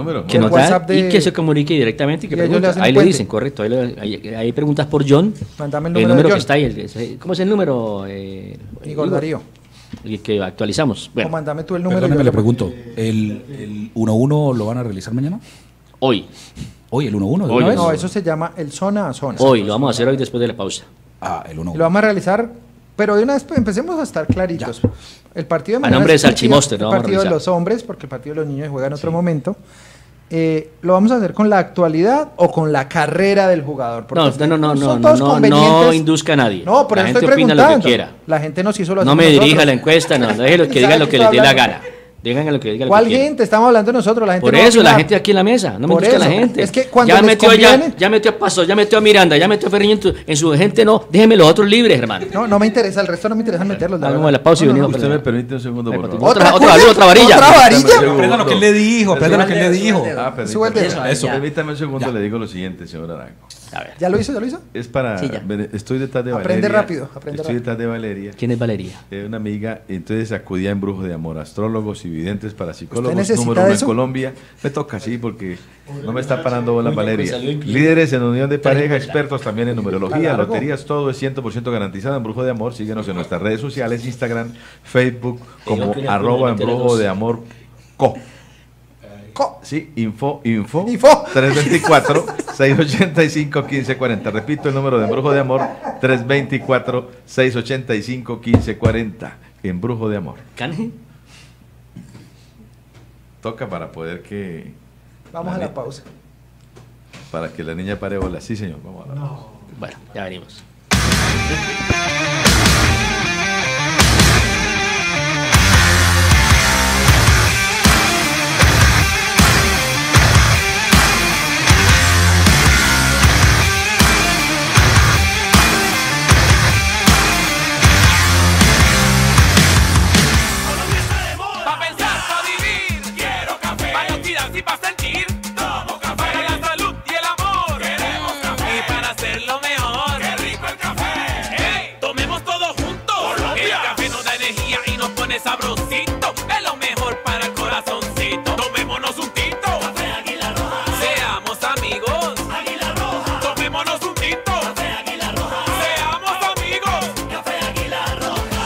número. Que El nos WhatsApp da de- y que se comunique directamente y que y ellos pregunte. le hacen Ahí el le puente. dicen, correcto. Ahí, le- ahí- ahí preguntas por John. Mándame el El número número de que John. está ahí. el- ese- ¿Cómo es el número? Eh, Igor Darío. El que actualizamos. O Bueno, mándame tú el número. Perdóneme, yo le lo- pregunto, ¿el, el uno uno lo van a realizar mañana? Hoy. Hoy, el uno uno. Hoy, No, eso se llama el zona a zona. Hoy, lo vamos a hacer hoy después de la pausa. Ah, el uno Lo vamos a realizar, pero de una vez pues, empecemos a estar claritos. El partido de A nombre de es el partido- Salchimoster, lo el vamos a partido de realizar. los hombres, porque el partido de los niños juega en otro momento. Eh, ¿Lo vamos a hacer con la actualidad o con la carrera del jugador? Porque No, es que no, no, no, son no, todos no, convenientes. no induzca a nadie. No, por la eso gente estoy opina preguntando. lo que quiera. La gente nos hizo lo No me dirija la encuesta, no, déjelo que digan lo que les dé la gana. Digan lo que digan lo ¿Cuál que quieran. gente? Estamos hablando nosotros, la gente Por no va a eso, la opinar. gente aquí en la mesa, no me Por busca la eso, gente. es que cuando ya les metió, ya, conviene- ya metió a Paso, ya metió a Miranda, ya metió a Ferriño en, tu- en su gente, no, déjeme los otros libres, hermano. No, no me interesa, el resto no me interesa meterlos. la Hagamos verdad. la pausa y No, no, venimos. no. Usted me permite un segundo, por favor. Otra, otra, varilla, otra varilla. ¿Otra varilla? Aprenda lo que él le dijo, aprenda lo que él le dijo. Ah, permítame. Sube el dedo. Eso. Ya. Permítame un segundo, Ya. le digo lo siguiente, señor Arango. ¿Ya lo hizo? ¿Ya lo hizo? Es para. Sí, ya. ven- Estoy detrás de Aprende Valeria. rápido, aprende Estoy rápido. detrás de Valeria. ¿Quién es Valeria? Es una amiga. Entonces acudía a Embrujo de Amor, astrólogos y videntes para psicólogos. necesita Número uno en eso? Colombia. Me toca así porque no me está parando bola Uy, Valeria. pues salió incluido. Líderes en unión de pareja, expertos también en numerología, Está largo. loterías, todo es cien por ciento garantizado. Embrujo de Amor. Síguenos en nuestras redes sociales, Instagram, Facebook, como no tiene arroba apuro, Embrujo meter de los- Amor Co. Co. Sí, info, info. Info. tres dos cuatro, seis ocho cinco, uno cinco cuatro cero. Repito el número de Embrujo de Amor, tres dos cuatro, seis ocho cinco, uno cinco cuatro cero. Embrujo de Amor. ¿Canje? Toca para poder que... Vamos a ni- la pausa. Para que la niña pare bola. Sí, señor, vamos a la pausa. Bueno, ya venimos. Pa' pensar, pa' vivir, quiero café. Para activarse y pa' sentir, tomo café. Para la salud y el amor, queremos café. Y para hacerlo mejor, qué rico el café. Hey, tomemos todos juntos. Colombia. El café nos da energía y nos pone sabrosito. Es lo mejor para el corazoncito. Tomémonos un tinto. Café Águila Roja. Seamos amigos. Águila Roja. Tomémonos un tinto. Café Águila Roja. Seamos amigos. Café Águila Roja.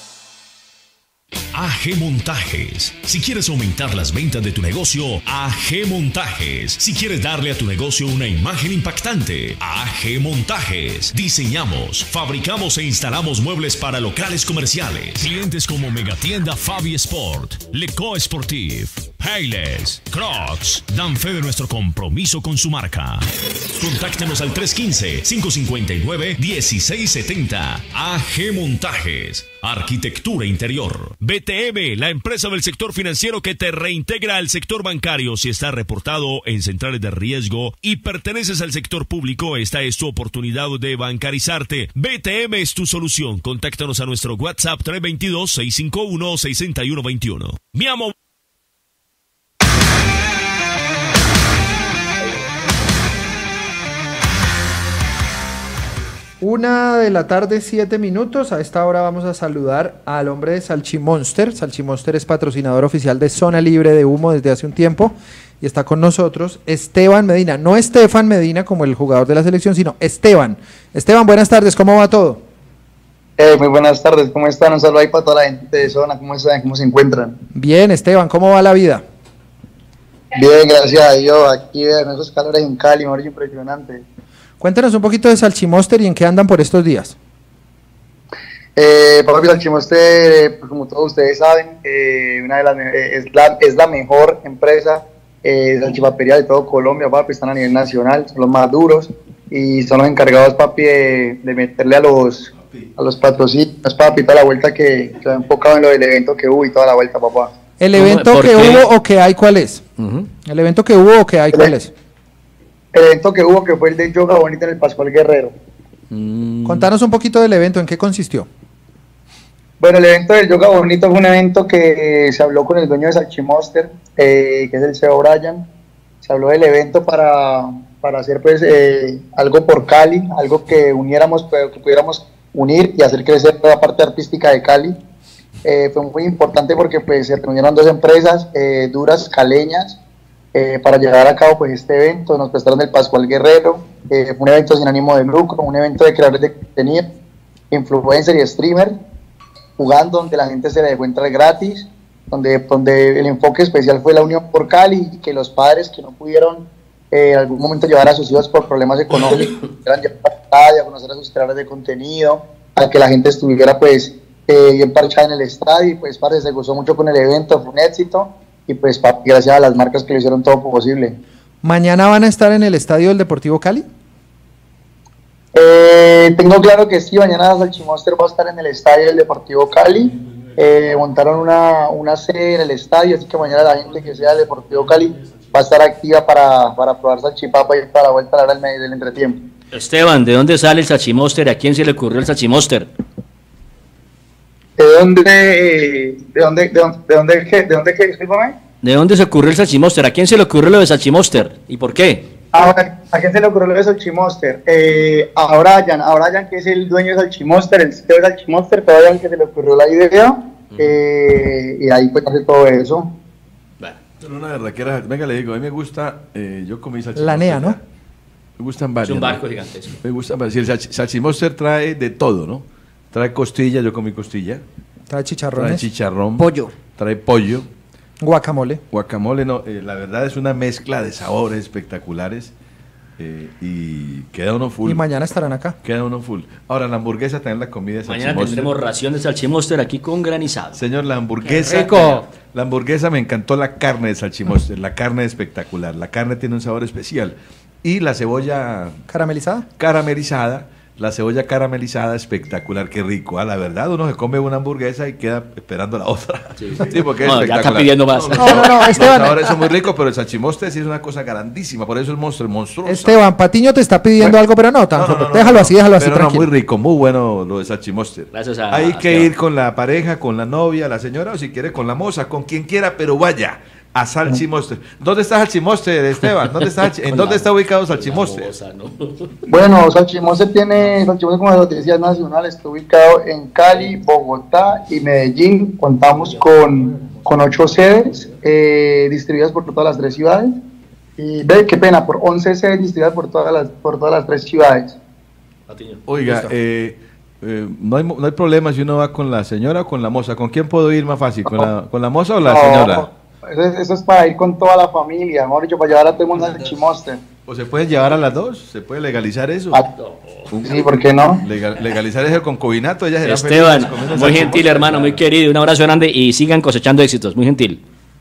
A G Montajes. Si quieres aumentar las ventas de tu negocio, A G Montajes. Si quieres darle a tu negocio una imagen impactante, A G Montajes. Diseñamos, fabricamos e instalamos muebles para locales comerciales. Clientes como Megatienda Fabi Sport, Leco Sportif, Payless, Crocs, dan fe de nuestro compromiso con su marca. Contáctenos al tres uno cinco, cinco cinco nueve, uno seis siete cero. A G Montajes. Arquitectura interior. B T M, la empresa del sector financiero que te reintegra al sector bancario si está reportado en centrales de riesgo y perteneces al sector público. Esta es tu oportunidad de bancarizarte. B T M es tu solución. Contáctanos a nuestro WhatsApp tres dos dos, seis cinco uno, seis uno dos uno. Mi amo. Una de la tarde, siete minutos. A esta hora vamos a saludar al hombre de Salchimonster. Salchimonster es patrocinador oficial de Zona Libre de Humo desde hace un tiempo y está con nosotros Esteban Medina. No Estefan Medina como el jugador de la selección, sino Esteban. Esteban, buenas tardes, ¿cómo va todo? Eh, muy buenas tardes, ¿cómo están? Un saludo ahí para toda la gente de Zona, ¿cómo están? ¿Cómo se encuentran? Bien, Esteban, ¿cómo va la vida? Bien, gracias a Dios, aquí vean esos calores en Cali, me impresionante. Cuéntanos un poquito de Salchimonster y en qué andan por estos días. Eh, Papi Salchimonster, eh, pues como todos ustedes saben, eh, una de las, me- eh, es, la, es la mejor empresa eh, de salchipapería de todo Colombia, papi, están a nivel nacional, son los más duros y son los encargados, papi, de, de meterle a los a los patrocinios, papi, toda la vuelta que, que ha enfocado en lo del evento que hubo y toda la vuelta, papá. ¿El evento ¿Por que qué? hubo o que hay cuál es? ¿El evento que hubo o que hay cuál es? El evento que hubo, que fue el de Yoga Bonito en el Pascual Guerrero. Contanos un poquito del evento, ¿en qué consistió? Bueno, el evento del Yoga Bonito fue un evento que se habló con el dueño de Salchimonster, eh, que es el C E O Brian. Se habló del evento para, para hacer pues eh, algo por Cali, algo que uniéramos, pero que pudiéramos unir y hacer crecer toda la parte artística de Cali. Eh, fue muy importante porque pues se reunieron dos empresas eh, duras, caleñas, eh, para llevar a cabo pues este evento. Nos prestaron el Pascual Guerrero, eh, fue un evento sin ánimo de lucro, un evento de creadores de contenido, influencer y streamer, jugando donde la gente se le dejó entrar gratis, donde, donde el enfoque especial fue la unión por Cali y que los padres que no pudieron eh, en algún momento llevar a sus hijos por problemas económicos, quieran llevar pantalla, conocer a sus creadores de contenido, a que la gente estuviera pues eh, bien parchada en el estadio, y pues parce, se gozó mucho con el evento, fue un éxito, y pues papi, gracias a las marcas que lo hicieron todo posible. ¿Mañana van a estar en el estadio del Deportivo Cali? Eh, tengo claro que sí, mañana Salchimonster va a estar en el estadio del Deportivo Cali. Eh, montaron una, una sede en el estadio, así que mañana la gente que sea del Deportivo Cali va a estar activa para, para probar salchipapa y para la vuelta a la hora del, medio- del entretiempo. Esteban, ¿de dónde sale el Salchimoster? ¿A quién se le ocurrió el Salchimoster? ¿De dónde, eh, de dónde, de dónde, de dónde, qué, de dónde, qué, discúlpame? ¿De dónde se ocurrió el Salchimoster? ¿A quién se le ocurrió lo de Salchimoster? ¿Y por qué? Ahora, ¿a quién se le ocurrió lo de Salchimoster? Eh, a Brian, a Brian, que es el dueño de Salchimoster, el C E O de Salchimoster, fue a Brian que se le ocurrió la idea, eh, y ahí pues hace todo eso. Bueno, una berraquera. Venga, le digo, a mí me gusta, eh, yo comí salchimoster. La Nea, ¿no? Me gustan varios. Es un barco ¿no? gigantesco. Me gustan varios. Si el salch- salchimoster trae de todo, ¿no? Trae costilla, yo comí costilla. Trae chicharrones. Trae chicharrón. Pollo. Trae pollo. Guacamole. Guacamole, no, eh, la verdad es una mezcla de sabores espectaculares, eh, y queda uno full. Y mañana estarán acá. Queda uno full. Ahora, la hamburguesa también la comida de Mañana salchimoster. tendremos ración de Salchimoster aquí con granizado. Señor, la hamburguesa. ¡Qué rico! La hamburguesa me encantó la carne de salchimoster. La carne es espectacular. La carne tiene un sabor especial. Y la cebolla ¿Caramelizada? caramelizada. La cebolla caramelizada, espectacular, qué rico. Ah, la verdad, uno se come una hamburguesa y queda esperando la otra. Sí, porque es No, ya espectacular. está pidiendo más. No, no, no, Esteban. Los sabores son muy ricos, pero el salchimoster sí es una cosa grandísima. Por eso es monstruo, monstruoso. Esteban, Patiño te está pidiendo algo, pero no, tan No, no, solo. no, no, déjalo no, así, déjalo así, pero no, tranquilo. muy rico, muy bueno lo de salchimoster. Gracias a Hay que Esteban. ir con la pareja, con la novia, la señora, o si quiere con la moza, con quien quiera, pero vaya a Salchimoster. ¿Dónde está Salchimoster, Esteban? ¿Dónde está, ¿En dónde está ubicado Salchimoster? Bueno, Salchimoster tiene, Salchimoster, como lo decía, es nacional, está ubicado en Cali, Bogotá y Medellín. Contamos con, con ocho sedes eh, distribuidas por todas las tres ciudades. Y ve, qué pena, por once sedes distribuidas por todas las, por todas las tres ciudades. Oiga, eh, eh, no, hay, no hay problema si uno va con la señora o con la moza. ¿Con quién puedo ir más fácil? ¿Con la, con la moza o la No, señora? Eso es, eso es para ir con toda la familia, mejor dicho, para llevar a todo el mundo al Salchimoster. ¿O se pueden llevar a las dos? ¿Se puede legalizar eso? Sí, ¿por qué no? Legal- legalizar ese concubinato, ellas serán Esteban, felices comiendo muy salchimoster. gentil hermano, muy querido, un abrazo grande y sigan cosechando éxitos, muy gentil.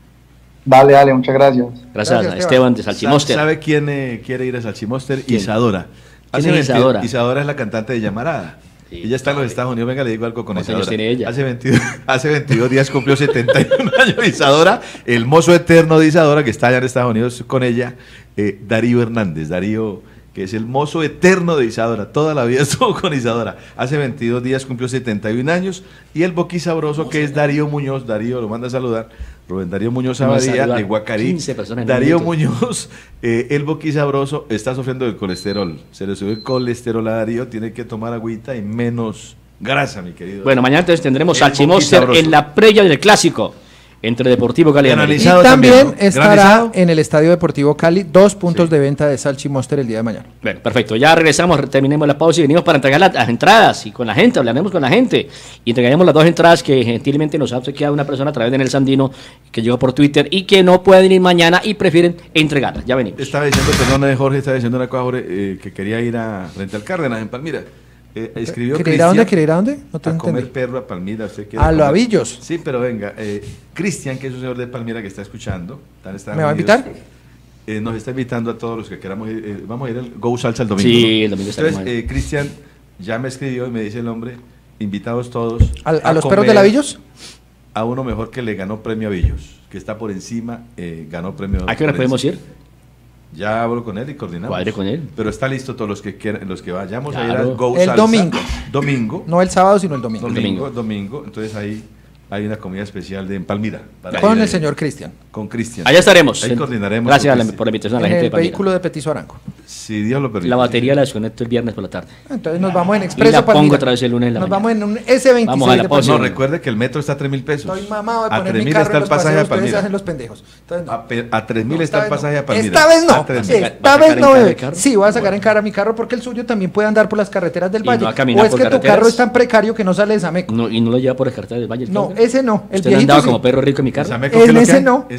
Dale, dale, muchas gracias. Gracias, a Esteban de Salchimoster. ¿Sabe quién eh, quiere ir a Salchimoster? Isadora. ¿Quién Hace es veinte Isadora? Isadora es la cantante de Llamarada. Ella está en los Estados Unidos. Venga, le digo algo con ¿Cuántos años Isadora. tiene ella? Hace veintidós, hace veintidós días cumplió setenta y un años Isadora. El mozo eterno de Isadora, que está allá en Estados Unidos con ella, eh, Darío Hernández. Darío, que es el mozo eterno de Isadora. Toda la vida estuvo con Isadora. Hace veintidós días cumplió setenta y un años. Y el boquisabroso, que es Darío Muñoz. Darío lo manda a saludar. Rubén Darío Muñoz Vamos a Abadía, saludar de Guacarí. quince personas en Darío un minuto. Muñoz, eh, el boquisabroso, está sufriendo del colesterol. Se le sube el colesterol a Darío. Tiene que tomar agüita y menos grasa, mi querido. Bueno, mañana entonces tendremos El Salchimoster boquisabroso. en la previa del clásico entre Deportivo Cali y América. Y también estará en el Estadio Deportivo Cali dos puntos de venta de Salchimoster el día de mañana. Bueno, perfecto. Ya regresamos, terminemos la pausa y venimos para entregar las, las entradas y con la gente, hablaremos con la gente y entregaremos las dos entradas que gentilmente nos ha obsequiado una persona a través de Nelson Sandino que llegó por Twitter y que no pueden ir mañana y prefieren entregarlas. Ya venimos. Estaba diciendo, perdón, eh, Jorge, estaba diciendo una cosa, Jorge, eh, que quería ir a frente al Cárdenas en Palmira. Eh, escribió ¿Quiere ir a Cristian dónde? ¿Quiere ir a dónde? No te a comer entendí. perro a Palmira. ¿Usted quiere A comer? Loavillos. Sí, pero venga, eh, Cristian, que es un señor de Palmira que está escuchando, está en Estados ¿Me va a Unidos, invitar? eh, nos está invitando a todos los que queramos ir. eh, vamos a ir al Go Salsa el domingo. Sí, ¿no? el domingo estaremos Entonces, ahí. eh, Cristian ya me escribió y me dice el hombre, invitados todos. ¿Al- a los comer perros de Lavillos? A uno mejor que le ganó premio a Villos, que está por encima, eh, ganó premio. ¿A qué hora por podemos encima. ir? Ya hablo con él y coordinamos. Cuadre con él. Pero está listo todos los que quieran, los que vayamos a ir Claro. al Go El Salsa. domingo. Domingo. No el sábado, sino el domingo. Domingo, domingo. Entonces ahí hay una comida especial de en Palmira. para Con ir el ahí. señor Cristian. Con Cristian. Allá estaremos. Ahí coordinaremos. Gracias con a la- Cristian. por la invitación a la En gente de el Palmira. vehículo de Petiso Arango. Si Dios lo permite. La batería la desconecto el viernes por la tarde. Entonces nos vamos en Y Expreso la pongo Palmira. otra vez el lunes en la Nos mañana. vamos en un ese veintiséis Vamos a la de pausa. No, Palmira. recuerde que el metro está a tres mil pesos. Estoy mamado de A poner mi tres mil carro está en el los pasaje a paseos, ustedes Palmira. hacen los pendejos. Entonces, no. A, pe- a tres mil está el Esta vez pasaje no. a Palmira. Esta vez no. A tres mil. Esta ¿Va a vez sacar en no, cara bebé. el carro? Sí, voy a sacar en cara mi carro porque el suyo también puede andar por las carreteras del Y Valle. no va a caminar O es por que tu carreteras. carro es tan precario que no sale de Sameco. No, y no lo lleva por el cartel del Valle. No, entonces. ese no. El ¿Usted viejito andaba sí. como perro rico en mi carro? ¿Sameco qué es En lo que ese hay? no. ¿En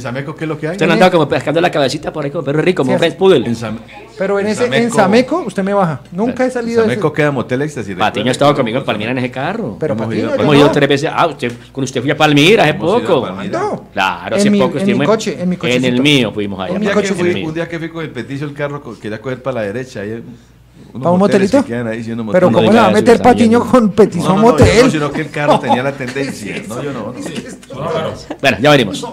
Sameco qué es lo que hay? Usted no andaba como pescando la cabecita por ahí como perro rico, como Sí, French Poodle. Pero en, En ese, en Sameco- Sameco usted me baja. Nunca he salido de Sameco ese. queda Motel Éxtasis. Patiño ha estado conmigo en Palmira en ese carro. Pero Hemos Patiño, ido a yo Hemos no. ido tres veces. Ah, usted, con usted fui a Palmira hace Hemos ido a poco. Palmira. No. Claro, En hace mi- poco en mi estuvimos coche, en mi En el cochecito. mío fuimos allá. Un En día, mi que coche fui, fui. un día que fui con el peticio el carro, co- quería coger para la derecha. Ahí, unos ¿Para un moteles motelito? que quedan ahí, sí, unos Pero moteles. ¿cómo le va a meter Patiño con Petizo No, no, no, yo Motel? no, sino que el carro tenía la tendencia. No, yo no. no. Bueno, ya veremos.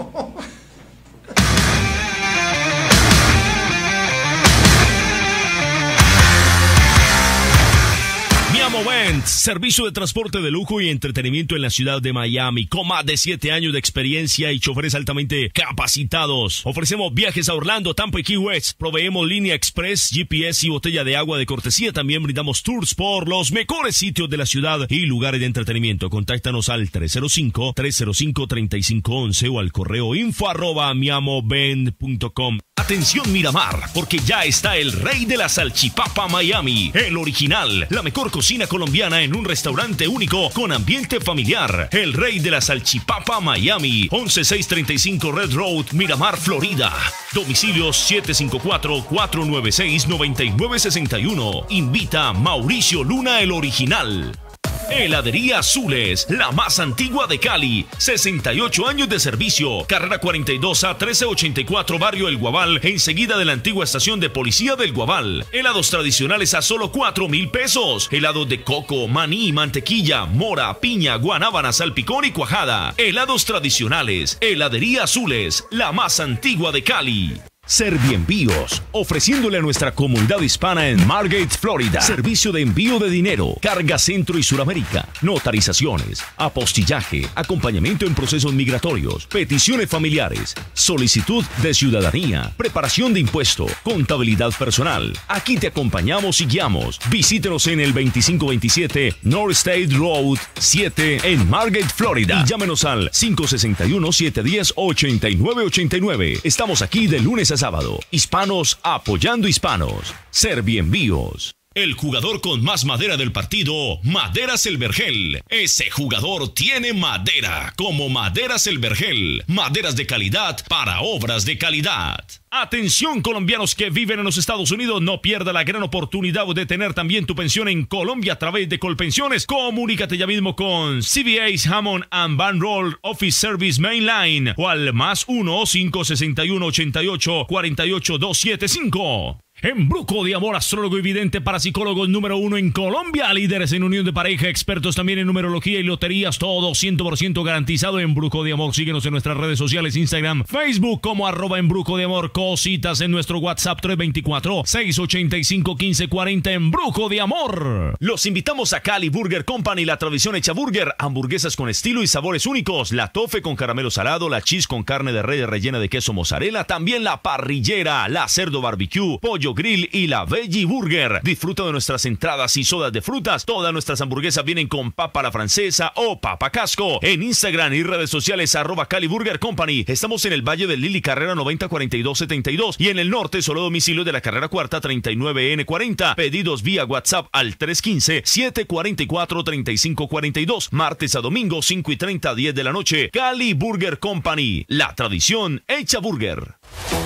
Miamo Vent, servicio de transporte de lujo y entretenimiento en la ciudad de Miami, con más de siete años de experiencia y choferes altamente capacitados. Ofrecemos viajes a Orlando, Tampa y Key West. Proveemos línea express, G P S y botella de agua de cortesía. También brindamos tours por los mejores sitios de la ciudad y lugares de entretenimiento. Contáctanos al tres cero cinco, tres cero cinco, tres cinco uno uno o al correo info arroba miamovent punto com. Atención Miramar, porque ya está el rey de la salchipapa Miami, el original, la mejor cocina colombiana en un restaurante único con ambiente familiar. El rey de la salchipapa Miami, once mil seiscientos treinta y cinco Red Road, Miramar, Florida. Domicilios siete cinco cuatro, cuatro nueve seis, nueve nueve seis uno. Invita Mauricio Luna, el original. Heladería Azules, la más antigua de Cali, sesenta y ocho años de servicio, carrera cuarenta y dos A trece ochenta y cuatro, barrio El Guabal, enseguida de la antigua estación de policía del Guabal. Helados tradicionales a solo cuatro mil pesos, helados de coco, maní, mantequilla, mora, piña, guanábana, salpicón y cuajada. Helados tradicionales, Heladería Azules, la más antigua de Cali. Servienvíos, ofreciéndole a nuestra comunidad hispana en Margate, Florida, servicio de envío de dinero, carga Centro y Suramérica, notarizaciones, apostillaje, acompañamiento en procesos migratorios, peticiones familiares, solicitud de ciudadanía, preparación de impuesto, contabilidad personal. Aquí te acompañamos y guiamos. Visítenos en el veinticinco veintisiete North State Road siete en Margate, Florida. Y llámenos al cinco seis uno, siete uno cero, ocho nueve ocho nueve. Estamos aquí de lunes a sábado. Hispanos apoyando hispanos. Servienvíos. El jugador con más madera del partido, Maderas El Vergel. Ese jugador tiene madera, como Maderas El Vergel. Maderas de calidad para obras de calidad. Atención colombianos que viven en los Estados Unidos, no pierda la gran oportunidad de tener también tu pensión en Colombia a través de Colpensiones. Comunícate ya mismo con C B A's Hammond and Van Roll Office Service Mainline o al más uno, cinco seis uno, ochenta y ocho, cuarenta y ocho, doscientos setenta y cinco. Embrujo de Amor, astrólogo y vidente para psicólogos número uno en Colombia, líderes en unión de pareja, expertos también en numerología y loterías, todo cien por ciento garantizado. Embrujo de Amor, síguenos en nuestras redes sociales, Instagram, Facebook como arroba Embrujo de Amor, cositas en nuestro WhatsApp tres dos cuatro, seis ocho cinco, uno cinco cuatro cero, Embrujo de Amor. Los invitamos a Cali Burger Company, la tradición hecha burger, hamburguesas con estilo y sabores únicos, la tofe con caramelo salado, la cheese con carne de res rellena de queso mozzarella, también la parrillera, la cerdo barbecue, pollo grill y la veggie burger. Disfruta de nuestras entradas y sodas de frutas. Todas nuestras hamburguesas vienen con papa a la francesa o papa casco. En Instagram y redes sociales arroba Cali Burger Company. Estamos en el Valle del Lili, carrera noventa cuarenta y dos setenta y dos y en el norte solo domicilio de la carrera cuarta treinta y nueve N cuarenta. Pedidos vía WhatsApp al tres uno cinco, siete cuatro cuatro, tres cinco cuatro dos. Martes a domingo cinco y treinta a diez de la noche. Cali Burger Company, la tradición hecha burger.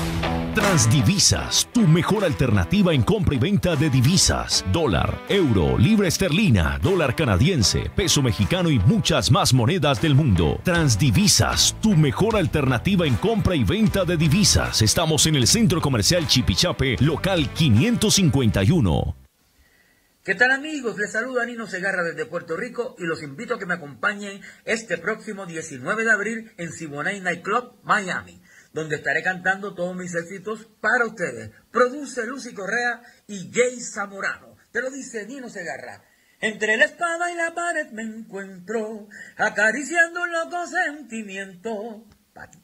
Transdivisas, tu mejor alternativa en compra y venta de divisas, dólar, euro, libra esterlina, dólar canadiense, peso mexicano y muchas más monedas del mundo. Transdivisas, tu mejor alternativa en compra y venta de divisas. Estamos en el Centro Comercial Chipichape, local quinientos cincuenta y uno. ¿Qué tal amigos? Les saluda Nino Segarra desde Puerto Rico y los invito a que me acompañen este próximo diecinueve de abril en Siboney Night Club, Miami, donde estaré cantando todos mis éxitos para ustedes. Produce Lucy Correa y Jay Zamorano. Te lo dice Nino Segarra. Entre la espada y la pared me encuentro, acariciando un loco sentimiento. Pati.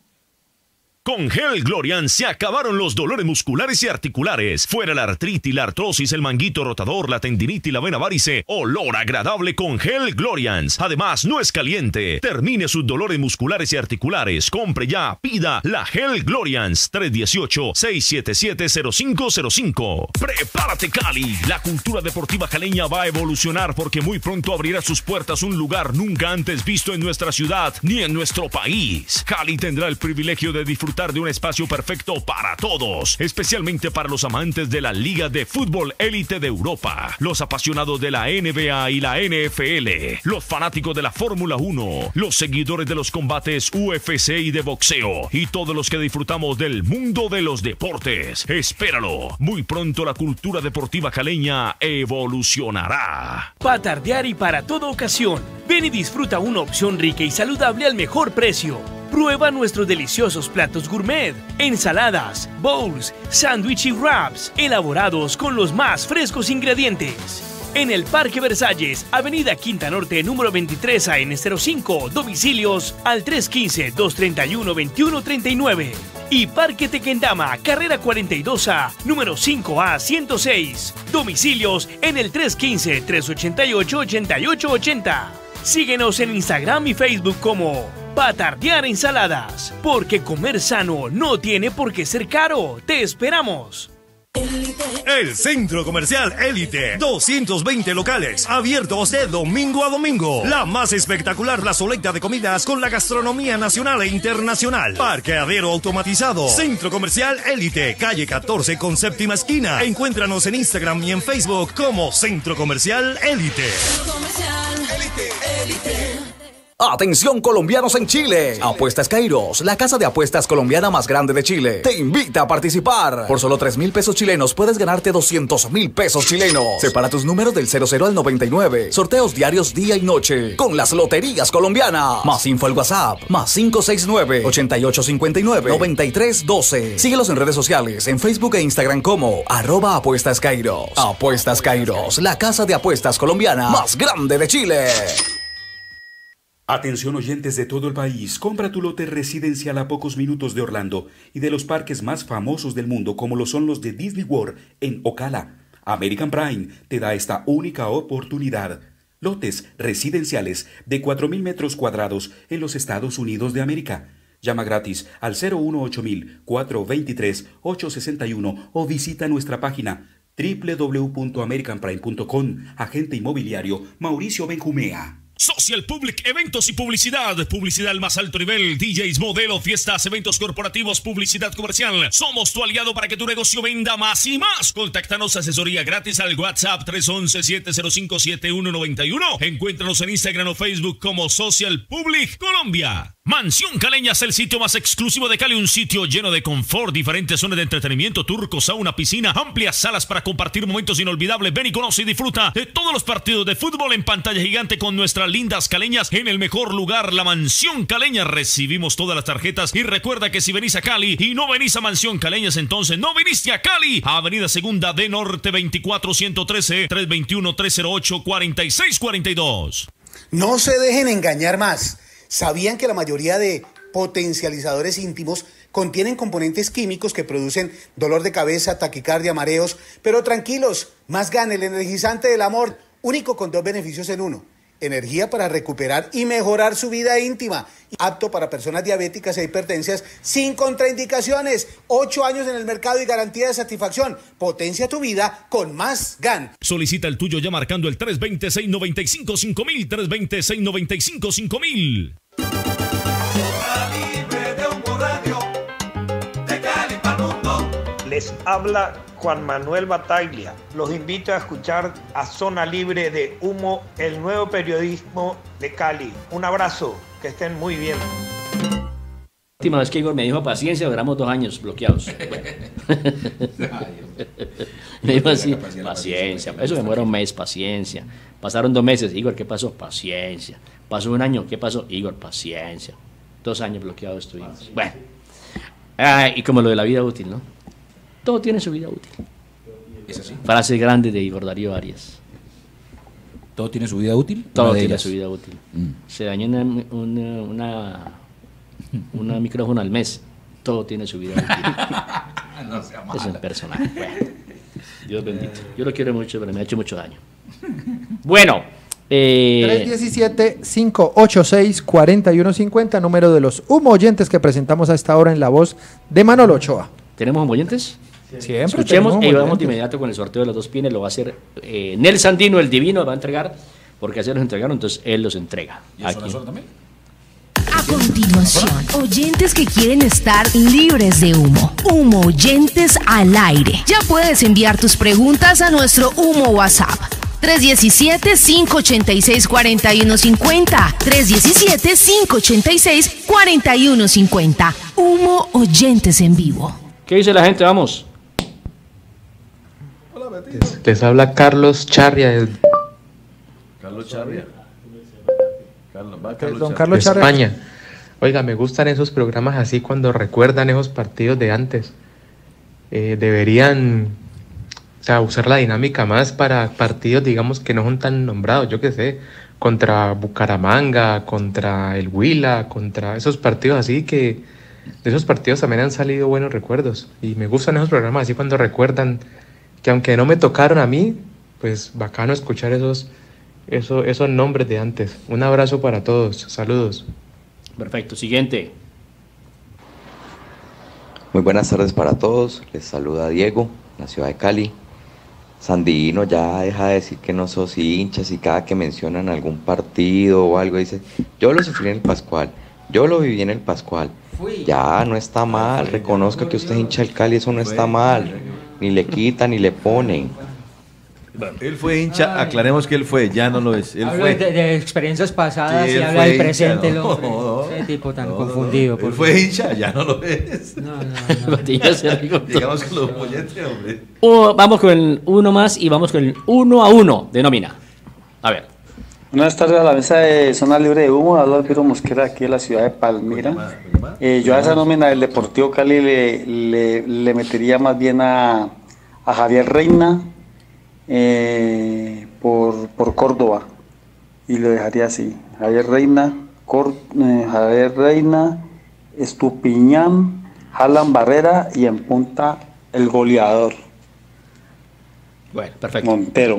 Con Gel Glorian se acabaron los dolores musculares y articulares. Fuera la artritis, la artrosis, el manguito rotador, la tendinitis, la vena varice. Olor agradable con Gel Glorian. Además, no es caliente. Termine sus dolores musculares y articulares. Compre ya, pida la Gel Glorian. tres uno ocho, seis siete siete, cero cinco cero cinco. Prepárate Cali. La cultura deportiva caleña va a evolucionar porque muy pronto abrirá sus puertas un lugar nunca antes visto en nuestra ciudad ni en nuestro país. Cali tendrá el privilegio de disfrutar disfrutar de un espacio perfecto para todos, especialmente para los amantes de la Liga de Fútbol Élite de Europa, los apasionados de la N B A y la N F L, los fanáticos de la Fórmula uno, los seguidores de los combates U F C y de boxeo, y todos los que disfrutamos del mundo de los deportes. Espéralo, muy pronto la cultura deportiva caleña evolucionará. Para tardear y para toda ocasión, ven y disfruta una opción rica y saludable al mejor precio. Prueba nuestros deliciosos platos gourmet, ensaladas, bowls, sándwich y wraps, elaborados con los más frescos ingredientes. En el Parque Versalles, Avenida Quinta Norte, número veintitrés A N cero cinco, domicilios al tres uno cinco, dos tres uno, dos uno tres nueve. Y Parque Tequendama, carrera cuarenta y dos A, número cinco A ciento seis, domicilios en el tres uno cinco, tres ocho ocho, ocho ocho ocho cero. Síguenos en Instagram y Facebook como Patardear Ensaladas, porque comer sano no tiene por qué ser caro. ¡Te esperamos! El Centro Comercial Élite, doscientos veinte locales, abiertos de domingo a domingo. La más espectacular plazoleta de comidas con la gastronomía nacional e internacional. Parqueadero automatizado. Centro Comercial Élite, calle catorce con séptima esquina. Encuéntranos en Instagram y en Facebook como Centro Comercial Élite. Atención colombianos en Chile. Apuestas Kairos, la casa de apuestas colombiana más grande de Chile, te invita a participar. Por solo tres mil pesos chilenos puedes ganarte doscientos mil pesos chilenos. Separa tus números del cero cero al noventa y nueve. Sorteos diarios día y noche con las loterías colombianas. Más info al WhatsApp, más cinco seis nueve, ocho ocho cinco nueve, nueve tres uno dos. Síguelos en redes sociales, en Facebook e Instagram como arroba Apuestas Kairos. Apuestas Kairos, la casa de apuestas colombiana más grande de Chile. Atención oyentes de todo el país, compra tu lote residencial a pocos minutos de Orlando y de los parques más famosos del mundo como lo son los de Disney World en Ocala. American Prime te da esta única oportunidad. Lotes residenciales de cuatro mil metros cuadrados en los Estados Unidos de América. Llama gratis al cero uno ocho mil, cuatro dos tres, ocho seis uno o visita nuestra página doble u doble u doble u punto american prime punto com. Agente inmobiliario Mauricio Benjumea. Social Public, eventos y publicidad. Publicidad al más alto nivel. D Js, modelo, fiestas, eventos corporativos, publicidad comercial. Somos tu aliado para que tu negocio venda más y más. Contáctanos, asesoría gratis al WhatsApp tres uno uno, siete cero cinco, siete uno nueve uno. Encuéntranos en Instagram o Facebook como Social Public Colombia. Mansión Caleña es el sitio más exclusivo de Cali, un sitio lleno de confort, diferentes zonas de entretenimiento, turco, sauna, piscina, amplias salas para compartir momentos inolvidables. Ven y conoce y disfruta de todos los partidos de fútbol en pantalla gigante con nuestras lindas caleñas en el mejor lugar, la Mansión Caleña. Recibimos todas las tarjetas y recuerda que si venís a Cali y no venís a Mansión Caleñas, entonces no viniste a Cali. Avenida Segunda de Norte veinticuatro ciento trece, tres dos uno, tres cero ocho, cuatro seis cuatro dos. No se dejen engañar más. ¿Sabían que la mayoría de potencializadores íntimos contienen componentes químicos que producen dolor de cabeza, taquicardia, mareos? Pero tranquilos, Más Gan, el energizante del amor, único con dos beneficios en uno. Energía para recuperar y mejorar su vida íntima. Apto para personas diabéticas e hipertensas sin contraindicaciones. Ocho años en el mercado y garantía de satisfacción. Potencia tu vida con Más Gan. Solicita el tuyo ya marcando el tres dos cero, seis nueve cinco, cinco mil, tres dos cero, seis nueve cinco, cinco mil. Les habla Juan Manuel Bataglia. Los invito a escuchar a Zona Libre de Humo, el nuevo periodismo de Cali. Un abrazo, que estén muy bien. La última vez que Igor me dijo paciencia, duramos dos años bloqueados. Bueno. Me dijo así, paciencia, eso demora un mes, paciencia. Pasaron dos meses, Igor, ¿qué pasó? Paciencia. Pasó un año, ¿qué pasó? Igor, paciencia. Dos años bloqueados estuvimos. Bueno, ah, y como lo de la vida útil, ¿no? Todo tiene su vida útil. ¿Es así? Frase grande de Igor Darío Arias. ¿Todo tiene su vida útil? Todo Una de tiene ellas. su vida útil. Mm. Se dañó una, una, una, una micrófono al mes. Todo tiene su vida útil. No sea Es un mala. personaje. Bueno, Dios bendito. Yo lo quiero mucho, pero me ha hecho mucho daño. Bueno. Eh, tres uno siete, cinco ocho seis, cuatro uno cinco cero, número de los humo oyentes que presentamos a esta hora en la voz de Manolo Ochoa. ¿Tenemos oyentes? Siempre Escuchemos tenemos y vamos oyentes. de inmediato con el sorteo de los dos pines. Lo va a hacer eh, Nel Sandino, el divino, va a entregar, porque ayer los entregaron, entonces él los entrega. ¿Y eso Aquí. también? A continuación, oyentes que quieren estar libres de humo. Humo Oyentes al aire. Ya puedes enviar tus preguntas a nuestro Humo WhatsApp. tres uno siete, cinco ocho seis, cuatro uno cinco cero. tres uno siete, cinco ocho seis, cuatro uno cinco cero. Humo Oyentes en vivo. ¿Qué dice la gente? Vamos. Les habla Carlos Charria de Carlos Charria. Carlos, va, Don Carlos Carlos Charria. España. Oiga, me gustan esos programas así cuando recuerdan esos partidos de antes. Eh, deberían, o sea, usar la dinámica más para partidos, digamos, que no son tan nombrados, yo qué sé, contra Bucaramanga, contra el Huila, contra esos partidos así que de esos partidos también han salido buenos recuerdos. Y me gustan esos programas así cuando recuerdan que aunque no me tocaron a mí, pues bacano escuchar esos, esos, esos nombres de antes. Un abrazo para todos, saludos. Perfecto, siguiente. Muy buenas tardes para todos, les saluda Diego, la ciudad de Cali. Sandino, ya deja de decir que no sos hinchas y cada que mencionan algún partido o algo dice, yo lo sufrí en el Pascual, yo lo viví en el Pascual. Ya, no está mal, reconozca que usted es hincha del Cali, eso no está mal, ni le quitan ni le ponen. Él fue hincha, aclaremos que él fue, ya no lo es. Él Hablo fue. de, de experiencias pasadas Sí, y él habla fue del hincha, presente el no, hombre. no, Ese tipo tan no, confundido. no, por él fue hincha, ya no lo es. No, no, Digamos que lo mollete, hombre. Uh, vamos con el uno más y vamos con el uno a uno de nómina. A ver. Buenas tardes a la mesa de Zona Libre de Humo, habla Alviro Mosquera aquí de la ciudad de Palmira. Eh, yo a esa nómina del Deportivo Cali le, le, le metería más bien a, a Javier Reina eh, por, por Córdoba y lo dejaría así, Javier Reina, Cor, eh, Javier Reina, Estupiñán, Alan Barrera y en punta el goleador. Bueno, perfecto. Montero.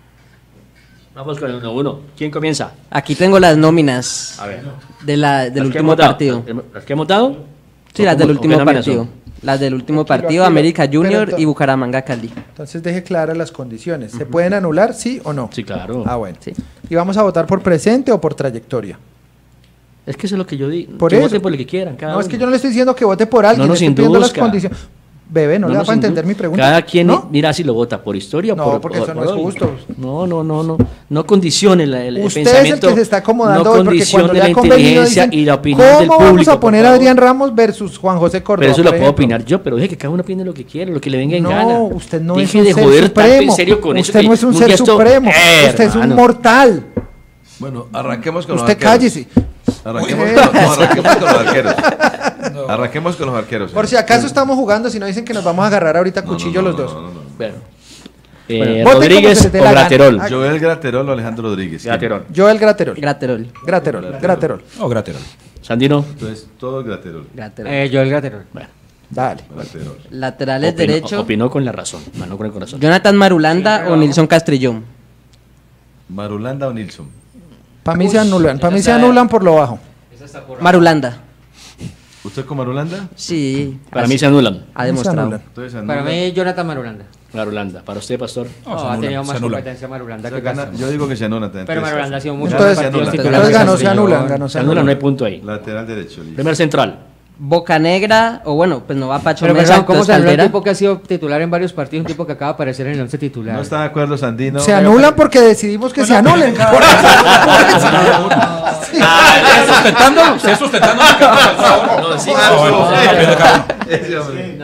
Vamos con el uno a uno. ¿Quién comienza? Aquí tengo las nóminas A ver. de la, del ¿Las que último hemos dado? partido. ¿Las que hemos dado? Sí, ¿O las cómo- del o último qué nóminas partido. son? Las del último Tranquilo, partido, tranquilo. América Pero Junior ento- y Bucaramanga Cali. Entonces deje claras las condiciones. ¿Se pueden anular, sí o no? Sí, claro. Ah, bueno. ¿Y vamos a votar por presente o por trayectoria? Es que eso es lo que yo digo. Por que eso. voten por el que quieran. Cada No, es uno. que yo no le estoy diciendo que vote por alguien, No le nos estoy pidiendo las induzca. condiciones. Bebé, ¿no, No le da nos para entender indu- mi pregunta? Cada quien ¿No? mira si lo vota por historia o No, por. porque por- eso no por es odio. justo. No, no, no, no. No condicione la- el, el Usted es el pensamiento. que se está acomodando no hoy porque cuando condicione le la ha convenido inteligencia dicen, y la opinión ¿cómo del público. vamos a por poner a favor? Adrián Ramos versus Juan José Córdoba? Pero eso lo por puedo ejemplo? opinar yo, pero deje que cada uno opine lo que quiera, lo que le venga en No, gana. usted no Deje es un de ser joder tanto en supremo. serio con eso Usted que no es un ya ser esto- supremo. Eh, Usted es un hermano. mortal. Bueno, arranquemos con Usted los arqueros. cállese. Arranquemos Muy con, bien. no, arranquemos con los arqueros. Arranquemos con los arqueros. Por si acaso estamos jugando, si no dicen que nos vamos a agarrar ahorita a cuchillo los dos. Bueno. Bueno, Eh, voten como Rodríguez se les dé o la gana. Graterol. Ah, Joel Graterol o Alejandro Rodríguez. Graterol. Joel Graterol. Graterol. Graterol. Graterol. No, Graterol. Sandino. Entonces, todo Graterol. Graterol. Eh, Joel Graterol. Bueno. Dale. Graterol. Laterales Opinó- derecho, Opinó con la razón, no, no con el corazón. Jonathan Marulanda o Nilson Castrillón. Marulanda o Nilsson. Para mí se anulan. Para mí se esa- anulan por lo bajo. Marulanda. ¿Usted con Marulanda? Sí. Para mí se anulan. Ha demostrado. Entonces, Para anula. mí, Jonathan Marulanda. Marulanda. Para usted, pastor. No, ha tenido más competencia Marulanda O sea, que gana- Castro. yo digo que se anula. entonces. Pero Marulanda ha sido mucho Entonces, más partidos entonces titulares. ganó, se Castrillón. anulan, ganó, se Se anulan, anulan. no hay punto ahí. Lateral derecho. listo. Primer central. Boca Negra, o bueno, pues no va Pacho Pero Mesa, perdón, ¿cómo entonces se anula un Caldera. tipo que ha sido titular en varios partidos, un tipo que acaba de aparecer en el once titular? No está de acuerdo, Sandino. Se anulan porque decidimos que se anulen. Por eso, por eso. Sí. Usted sustentando, usted sustentando. No, sí, Ah, bueno, sí, pero cabrón. Ese hombre.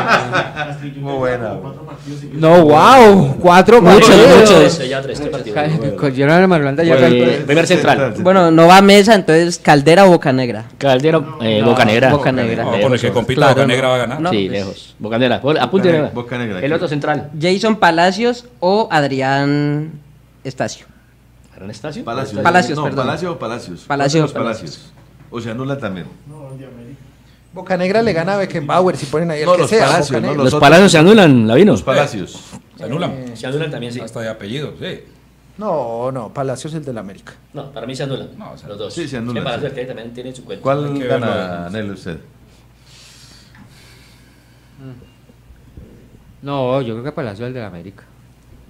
Muy buena. No, wow, cuatro Muchos, partidos. muchos. Ya tres partidos. Ca- Con Jonathan Marulanda ya Pues, calculé. primer central. Bueno, no va Mesa, entonces Caldera o Boca Negra. Caldera, eh, No, Boca Negra. Boca Negra. No, con el que compita Claro, Boca no. Negra va a ganar. No, Sí, pues. lejos. Boca Negra. Apunte. Negra, Boca Negra, El aquí. otro central. Jason Palacios o Adrián Estacio. ¿Anastasio? Palacios. Palacios, no, perdón. Palacio o Palacios. Palacios, ¿Cuál de los Palacios. O se anula también. Boca Negra le gana a Beckenbauer si ponen ahí el No, que los sea. Palacios, Boca no, Negra. Los otros- palacios se anulan, Lavino. Los Palacios. Se anulan. Se anulan también, sí. Hasta de apellido, sí. No, no, Palacios es el del América. No, para mí se anulan. No, se- los dos. Sí, se anulan, Que Palacios sí. que también tiene su cuenta. ¿Cuál que gana, verlo. Nel, usted? No, yo creo que Palacio es el de la América.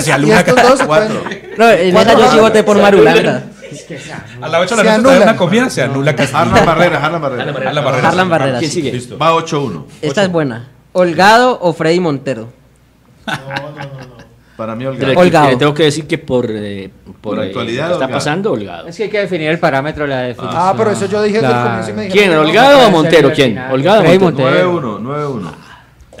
tres, se y anula estos cada dos se cuatro. pueden- No, en esa yo sí voté por Marulanda. A las ocho de Se la noche anulan. una comida, se anula Castillo. Harlan Barrera, Harlan Barrera. Harlan Barrera. Harlan Barrera. ¿Quién sí. sigue? Listo. Va ocho uno. Esta es buena. ¿Holgado o Freddy Montero? Para mí, Le, Holgado. Holgado. le tengo que decir que por, eh, por, Por eh, actualidad, lo que está Holgado. pasando, Holgado. Es que hay que definir el parámetro de la definición. Ah, pero eso yo dije desde el Claro. comienzo y me dijeron ¿Quién? que no. ¿Holgado o puede ser Montero? al ¿Quién? final. ¿Holgado o Freddy Montero? nueve Montero. uno, nueve uno.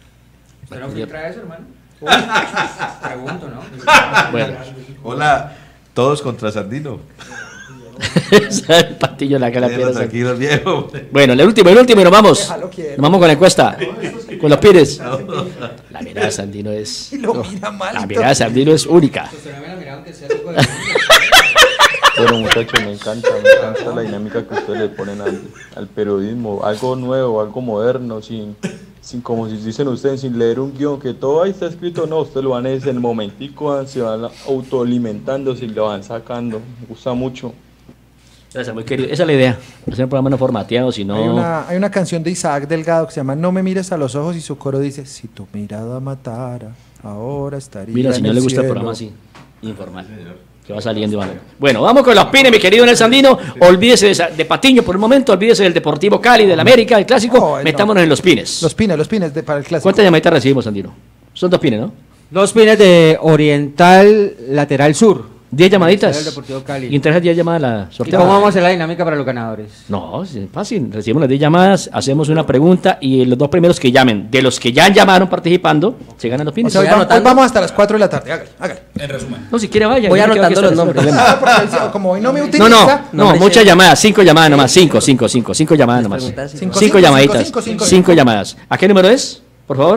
¿Usted no filtra eso, hermano? Uy, pregunto, ¿no? Bueno. Hola, todos contra Sandino. El patillo en la cara. Déjalo tranquilo, viejo. Bueno, el último, el último y nos vamos. Nos vamos con la encuesta. Con los pires. La La mirada de Sandino es... Y lo mira mal. La mirada de Sandino es única. Pero muchachos, me encanta, me encanta la dinámica que ustedes le ponen al, al periodismo, algo nuevo, algo moderno, sin, sin como si dicen ustedes, sin leer un guión, que todo ahí está escrito, no, ustedes lo van a decir en el momentico, se van autoalimentando, se lo van sacando, me gusta mucho. Gracias, muy querido. Esa es la idea, hacer un programa no formateado, sino... Hay una, hay una canción de Isaac Delgado que se llama No me mires a los ojos y su coro dice, si tu mirada matara, ahora estaría Mira, al en señor el le gusta el cielo". programa así, informal. Que va saliendo, Iván. Bueno, vamos con los pines, mi querido Nel Sandino. Olvídese de, esa- de Patiño por un momento, olvídese del Deportivo Cali, del América, el clásico. No, no. Metámonos en los pines. Los pines, los pines de- para el clásico. ¿Cuántas llamaditas recibimos, Sandino? Son dos pines, ¿no? Dos pines de Oriental Lateral Sur. Diez llamaditas. Del Deportivo Cali. Y entre esas diez llamadas la ¿Y sorteamos. cómo vamos a hacer la dinámica para los ganadores? No, es fácil. Recibimos las diez llamadas, hacemos una pregunta y los dos primeros que llamen, de los que ya llamaron participando, se ganan los O pines. sea, hoy, va- hoy vamos hasta las cuatro de la tarde, hágale, hágale. En resumen. No, si quiere vaya. Voy yo me quedo anotando aquí los hasta las- nombres. Ah, porque él, como hoy no me No, utiliza... no, no, Nombre muchas cero. llamadas, cinco llamadas nomás, cinco, cinco, cinco, cinco llamadas nomás. preguntas, Cinco, cinco. Cinco, llamaditas, cinco, cinco, cinco cinco. llamadas. ¿A qué número es, por favor?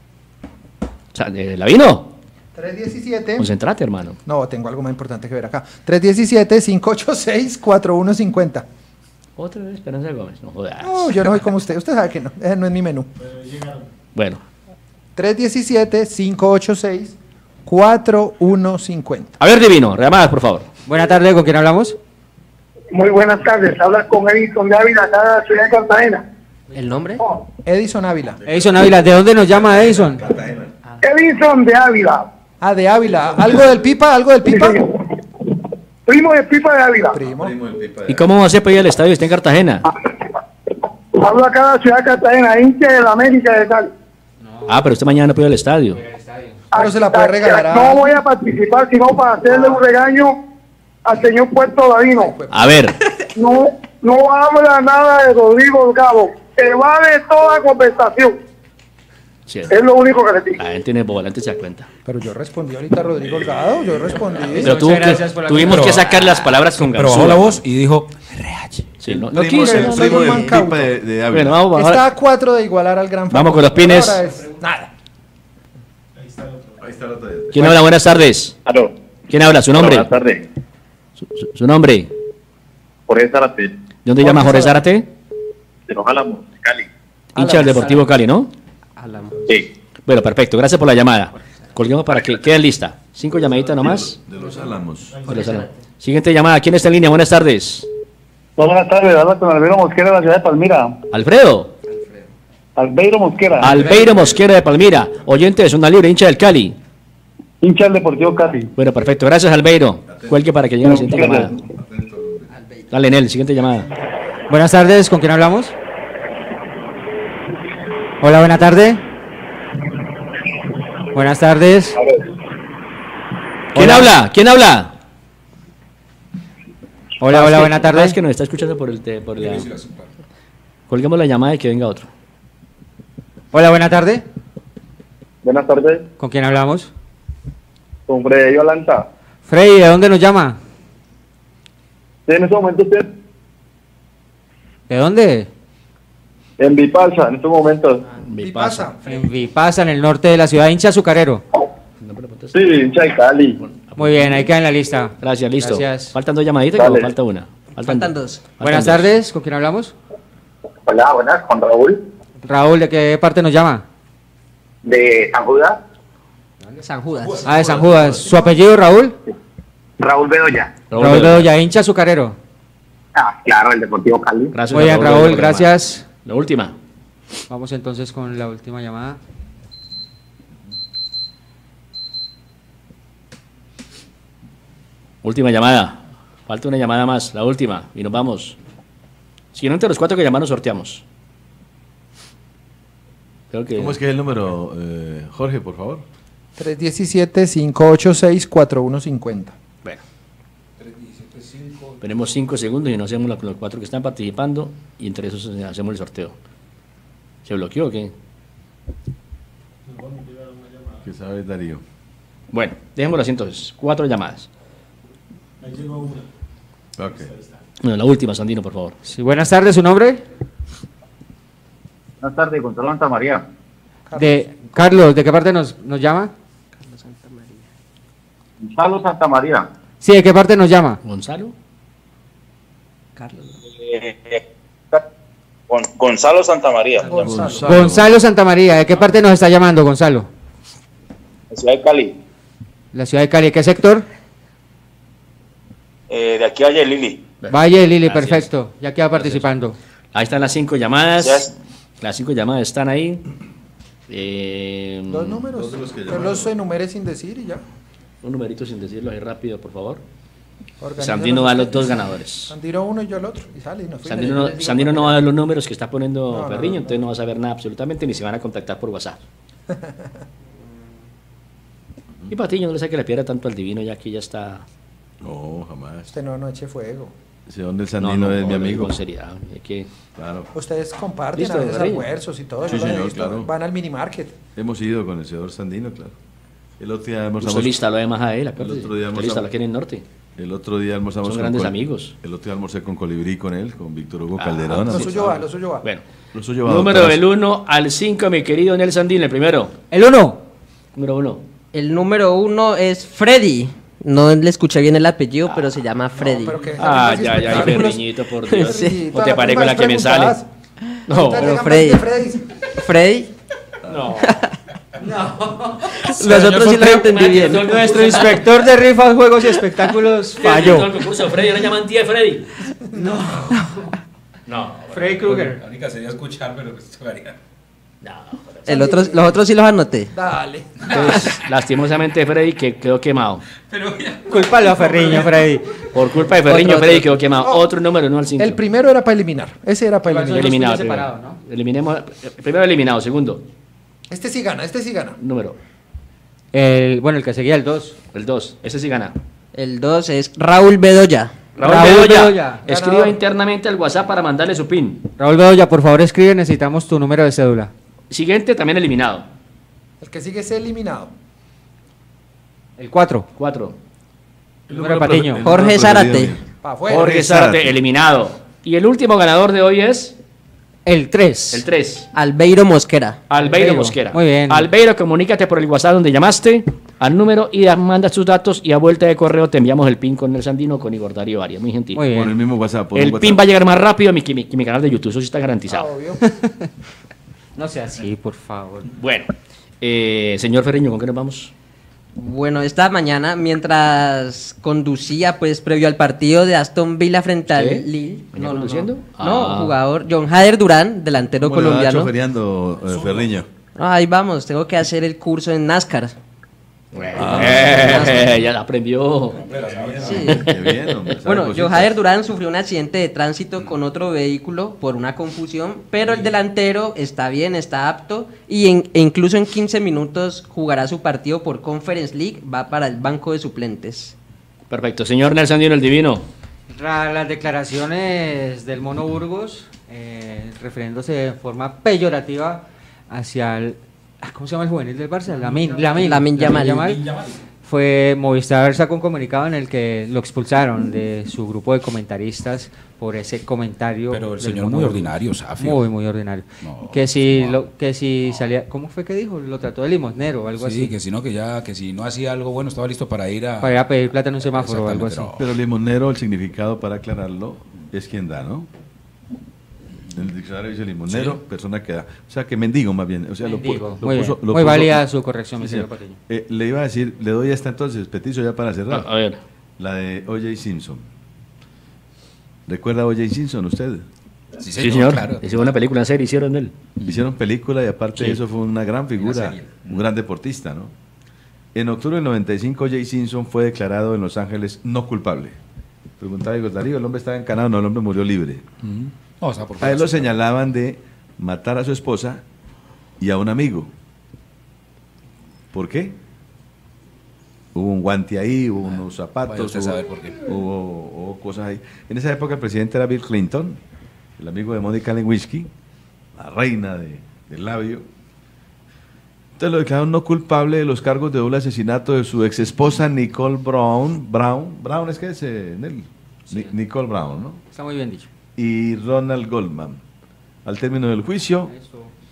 O sea, eh, ¿la vino? tres diecisiete. Concentrate, hermano. No, tengo algo más importante que ver acá. tres diecisiete, cinco ocho seis, cuatro uno cinco cero. Otra vez Esperanza Gómez, no jodas. No, yo no soy como usted. Usted sabe que no. Ese no es mi menú. Bueno, tres diecisiete, cinco ocho seis, cuatro uno cinco cero. a ver, Divino, llamadas, por favor. Buenas tardes, ¿con quién hablamos? Muy buenas tardes, hablas con Edison de Ávila, acá de la ciudad de Cartagena. ¿El nombre? Edison Ávila. Edison Ávila, ¿de dónde nos llama Edison? Edison de Ávila, Ah, de Ávila. ¿Algo del Pipa? ¿Algo del Pipa? primo de Pipa de Ávila. Primo. ¿Y cómo va a ser para ir al estadio? Está en Cartagena. Hablo acá de la ciudad de Cartagena, hincha de la América de Cali. Ah, pero usted mañana no puede ir al estadio. Pero se la puede regalar a... No voy a participar, sino para hacerle un regaño al señor Puerto Ladino. A ver, No, no habla nada de Rodrigo Delgado, evade toda conversación. sí, Es lo único que le digo. la gente en el volante se da cuenta. Pero yo respondí ahorita a Rodrigo Holgado, yo respondí. Pero tuvo que- tuvimos que sacar las palabras con Pero bajó ganzúa. la voz y dijo, Sí, no, no Primo, quiso, el no, primo no, de no, Mancauto. Pipa de, de Ávila. Bueno, vamos, vamos. Está a cuatro de igualar al gran Vamos famoso. con los pines. Ahora es nada. Ahí está el otro día. ¿Quién habla? Buenas tardes. Aló. ¿Quién habla? ¿Su nombre? Buenas tardes. Su, su- su nombre. Jorge Zárate, ¿De dónde llama Jorge Zárate? de Los Álamos, Cali. Hincha del Deportivo Cali, ¿no? Sí. Bueno, perfecto. Gracias por la llamada. Colguemos para que quede lista. Cinco llamaditas nomás. De los Álamos. De los Álamos. Siguiente llamada. ¿Quién está en línea? Buenas tardes. Buenas tardes, habla con Albeiro Mosquera de la ciudad de Palmira. Alfredo. Albeiro Mosquera. Albeiro Mosquera de Palmira. Oyente de Zona Libre, hincha del Cali. Hincha del Deportivo Cali. Bueno, perfecto. Gracias, Albeiro. Cuelgue para que llegue la siguiente llamada. Dale, Nel, siguiente llamada. Buenas tardes, ¿con quién hablamos? Hola, buena tarde. Buenas tardes. ¿Quién Hola. habla? ¿Quién habla? Hola, Ah, hola, es que- buena tarde. ah, Es que nos está escuchando por el... te- por la... Colguemos la llamada y que venga otro. Hola, buena tarde. Buenas tardes, ¿Con quién hablamos? con Freddy Yolanta. Freddy, ¿de dónde nos llama? En este momento usted ¿De dónde? en Vipasa, en estos momentos. Vipasa. En Vipasa, en el norte de la ciudad, hincha azucarero. Sí, hincha de Cali. Muy bien, ahí queda en la lista. Gracias, listo. Gracias. Faltan dos llamaditas Dale. o falta una. Faltan dos. Faltan Buenas dos. tardes, ¿con quién hablamos? Hola, buenas, con Raúl, Raúl, ¿de qué parte nos llama? de San Judas. San Judas. Ah, de San Judas. ¿Su apellido, Raúl? Raúl Bedoya. Raúl Raúl Bedoya. Bedoya, hincha azucarero. Ah, claro, el Deportivo Cali. Gracias. Muy bien, Bedoya, Raúl, por la gracias. llamada. La última. Vamos entonces con la última llamada. Última llamada. Falta una llamada más, la última. Y nos vamos. Si no, entre los cuatro que llamaron, sorteamos. Creo que... ¿Cómo es que es el número, eh, Jorge, por favor? tres diecisiete, cinco ocho seis, cuatro uno cinco cero. Bueno. Tenemos cinco segundos y nos hacemos la- con los cuatro que están participando y entre esos eh, hacemos el sorteo. ¿Se bloqueó o qué? Que sabe Darío. Bueno, dejémoslo así entonces. Cuatro llamadas. Ok. Bueno, la última, Sandino, por favor. Sí, buenas tardes, ¿su nombre? Buenas tardes, Gonzalo Santa María. De, Carlos, ¿de qué parte nos, nos llama? Gonzalo Santa María. Sí, ¿de qué parte nos llama? ¿Gonzalo? Carlos. Eh, Gon- Gonzalo Santa María. Gonzalo. Gonzalo Santa María, ¿de qué parte nos está llamando, Gonzalo? La ciudad de Cali. La ciudad de Cali, ¿qué sector? Eh, de aquí a allá, Lili. Valle Lili, Gracias. perfecto, ya queda participando. Ahí están las cinco llamadas. Gracias. Las cinco llamadas están ahí. Eh, Dos números. Que los enumere sin decir y ya. Un numerito sin decirlo ahí rápido, por favor. Organízalos Sandino da los ustedes. dos ganadores. Sandino uno y yo el otro. Y sale y nos fuimos. Sandino no, Sandino no va a dar los números que está poniendo No, no, Ferriño, no, no. entonces no va a saber nada absolutamente, ni se van a contactar por WhatsApp. Y Patiño, no le saque la piedra tanto al divino, ya que ya está. No, jamás. Usted no, no eche fuego. Ese donde el No, Sandino no, es no, mi lo digo amigo. con seriedad, hay que- Claro. Ustedes comparten Listo, a veces Ferriño. almuerzos y todo. Sí, yo lo he señor, visto. claro. Van al mini market. Hemos ido con el señor Sandino, claro. El otro día Usted almorzamos. lo instaló además a él, El acuérdese. otro día Usted lo instaló almorzamos. aquí en el norte. El otro día almorzamos Son con grandes Col- amigos. El otro día almorcé con Colibrí con él, con Víctor Hugo Ah, Calderón. Lo almorzamos. suyo va, lo suyo va. Bueno, Lo suyo va, número doctoras. del uno al cinco, mi querido Nel Sandino, el primero. El uno. Número uno. El número uno es Freddy. No le escuché bien el apellido, pero se llama Freddy. pero que- Ah, Esos ya, ya, espectáculos. Ferriñito, por Dios. Sí. ¿O te parezco la que me sale? No, Ahorita pero llegan Freddy. más de Freddy. Freddy. no. Los otros sí los entendí bien. Nuestro inspector de rifas, juegos y espectáculos Todo falló. el concurso de Freddy, ¿no llaman tía Freddy? No. No. Freddy Krueger. La única sería escuchar, pero pues tocaría. El otro, los otros sí los anoté. Dale. Entonces, lastimosamente Freddy que quedó quemado. Cúlpalo a Ferriño, Freddy. Por culpa de Ferriño, Otro, Freddy otro. quedó quemado. Otro número, no al cinco. El primero era para eliminar. Ese era para eliminar. Eliminado. Los tuyos Primero. separados, Eliminemos. eh, Primero eliminado, segundo. Este sí gana, este sí gana. Número. El, bueno, el que seguía el dos. El dos. Ese sí gana. El dos es Raúl Bedoya. Raúl, Raúl Bedoya. Bedoya. Escriba Ganador. internamente al WhatsApp para mandarle su pin. Raúl Bedoya, por favor escribe, necesitamos tu número de cédula. Siguiente, también eliminado. El que sigue es eliminado. El cuatro. Cuatro. El número de Patiño. El Jorge número Zárate. preferido. Pa' afuera. Jorge Zárate, eliminado. Y el último ganador de hoy es El tres. el tres. Albeiro Mosquera. Albeiro Albeiro. Mosquera. Muy bien. Albeiro, comunícate por el WhatsApp donde llamaste al número y da- manda tus datos y a vuelta de correo te enviamos el pin con el Sandino con Igor Darío Arias. Muy gentil. Muy bien. Por el mismo WhatsApp. por El un pin WhatsApp. va a llegar más rápido que mi, que mi canal de YouTube, eso sí está garantizado. Obvio. No sea así, por favor. Bueno, eh, señor Ferriño, ¿con qué nos vamos? Bueno, esta mañana, mientras conducía, pues, previo al partido de Aston Villa frente al ¿Qué? Lille. ¿Venía No, no, conduciendo? no. No, Ah. jugador. John Hader Durán, delantero ¿Cómo le va colombiano. chofereando, eh, Ferriño? Ahí vamos, tengo que hacer el curso en NASCAR. Bueno, eh, ya aprendió. Sí. Qué bien, hombre, sabe Bueno, cositas. Johader Durán sufrió un accidente de tránsito con otro vehículo por una confusión, pero el delantero está bien, está apto y en- e incluso en quince minutos jugará su partido por Conference League, va para el banco de suplentes. Perfecto. Señor Nelson Dino, el divino. Ra- Las declaraciones del Mono Burgos, eh, refiriéndose de forma peyorativa hacia el... ah, ¿Cómo se llama el juvenil del Barça? Lamin, Lamin, Lamine Yamal. Fue Movistar sacó un comunicado en el que lo expulsaron de su grupo de comentaristas por ese comentario. Pero el del señor Mono muy Burgos. ordinario, Safio. Muy, muy ordinario. No, que si no. lo, que si salía, ¿cómo fue que dijo? Lo trató de limosnero o algo Sí, así. que si no, que ya, que si no hacía algo bueno, estaba listo para ir a... Para ir a pedir plata en un semáforo o algo así. Exactamente, Pero limonero, el significado para aclararlo, es quien da, ¿no? En el diccionario dice limonero, Sí. persona que da. O sea, que mendigo más bien. O sea, lo pu- Mendigo. lo Muy puso- bien. lo Muy puso- válida su corrección, mi Sí, señor señor. Patiño. Eh, le iba a decir, le doy esta entonces, petizo ya para cerrar. A, a ver. La de O J Simpson. ¿Recuerda a O J Simpson usted? Sí, Sí, señor. Hicieron una película, una serie, hicieron de él. Hicieron película y aparte Sí. de eso fue una gran figura, un gran deportista, ¿no? En octubre del noventa y cinco, O J Simpson fue declarado en Los Ángeles no culpable. Preguntaba Igor Darío, ¿el hombre estaba encanado? No, el hombre murió libre. Ujú. No, o sea, por A él lo favor. señalaban de matar a su esposa y a un amigo. ¿Por qué? Hubo un guante ahí, hubo unos vaya zapatos, usted a hubo, saber por qué. hubo- hubo cosas ahí. En esa época el presidente era Bill Clinton, el amigo de Mónica Lewinsky, la reina de- del labio. Entonces lo declararon no culpable de los cargos de doble asesinato de su ex esposa Nicole Brown. Brown, Brown es que es eh, Nel- Ni- Nicole Brown, ¿no? Está muy bien dicho. Y Ronald Goldman. Al término del juicio,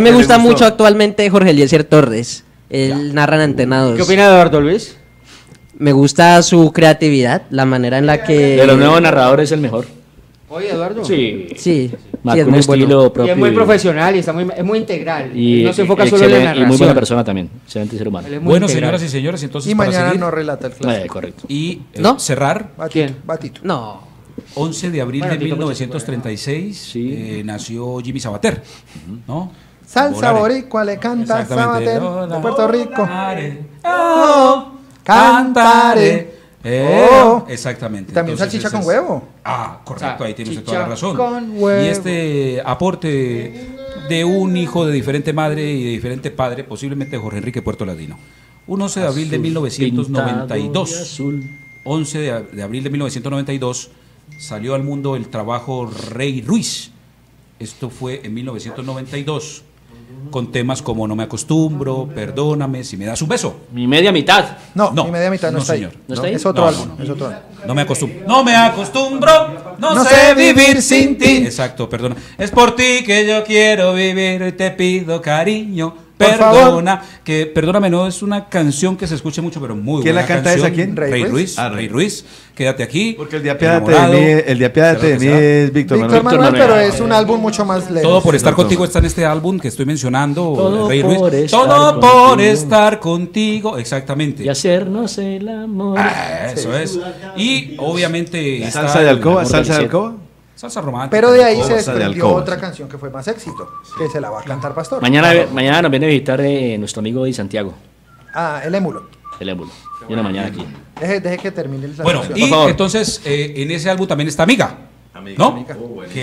me ¿Qué le gusta gustó? mucho actualmente Jorge Eliezer Torres. Él narra en Antena dos. ¿Qué opina de Eduardo Luis? Me gusta su creatividad, la manera en la que... De los nuevos narradores es el mejor. Oye, Eduardo. Sí. Sí. Marca sí, es un muy estilo bueno. propio. Y es muy profesional y está muy, es muy integral. Y, no se enfoca solo en la excelente- narración. y muy buena persona también. Excelente ser humano. Él es muy Bueno, integral. señoras y señores, entonces Y para mañana seguir no relata el clásico. Eh, correcto. y eh, ¿No? cerrar, Batito. Batito. No. once de abril Bueno, de Tito, mil novecientos treinta y seis eh, nació Jimmy Sabater, ¿no? Salsa Volare. boricua le canta Exactamente. Sabater de Puerto Rico. Oh, Cantaré. Eh, Oh. Exactamente. Y también Entonces, salchicha ese con es- huevo. Ah, correcto, O sea, ahí tiene usted chicha toda la razón. con huevo. Y este aporte de un hijo de diferente madre y de diferente padre, posiblemente Jorge Enrique Puerto Ladino. Un once de abril de Azul, mil novecientos noventa y dos. pintado de azul. once de, ab- de abril de mil novecientos noventa y dos salió al mundo el trabajo Rey Ruiz. Esto fue en mil novecientos noventa y dos, con temas como No me acostumbro, Perdóname, Si me das un beso. Mi media mitad. No, No, mi media mitad no, no, está señor. ahí. ¿No está ahí? Es otro No, álbum. no, no. Es otro álbum. No me acostumbro. No me acostumbro, no, No sé sé vivir vivir sin sin ti. ti. Exacto, perdona. Es por ti que yo quiero vivir y te pido cariño. Por Perdona, que perdóname, no es una canción que se escuche mucho, pero muy ¿Quién buena la canta canción. esa? ¿Quién? Rey, Rey Ruiz. Ruiz. Ah, Rey Ruiz. Quédate aquí. Porque el de apiádate de enamorado. mí, el de apiádate de ¿Será que mí será? es Víctor Víctor Manuel. Manuel, pero Manuel. es un álbum mucho más lento. Todo por estar Víctor contigo Manuel. está en este álbum que estoy mencionando, Todo Rey por Ruiz. estar Todo por contigo. estar contigo, exactamente. Y hacernos el amor. Ah, eso es. Y obviamente está Salsa de el alcoba, amor salsa de del alcoba. cielo. Salsa romántica. Pero de ahí Alcoba, se salsa de desprendió alcoba, otra sí. canción que fue más éxito, que se la va a cantar Pastor. Mañana, mañana nos viene a visitar eh, nuestro amigo de Santiago, Ah, el émulo. el émulo. Y una mañana aquí. Deje, deje que termine la Bueno, canción. y Por favor. entonces eh, en ese álbum también está Amiga, ¿no? Amiga.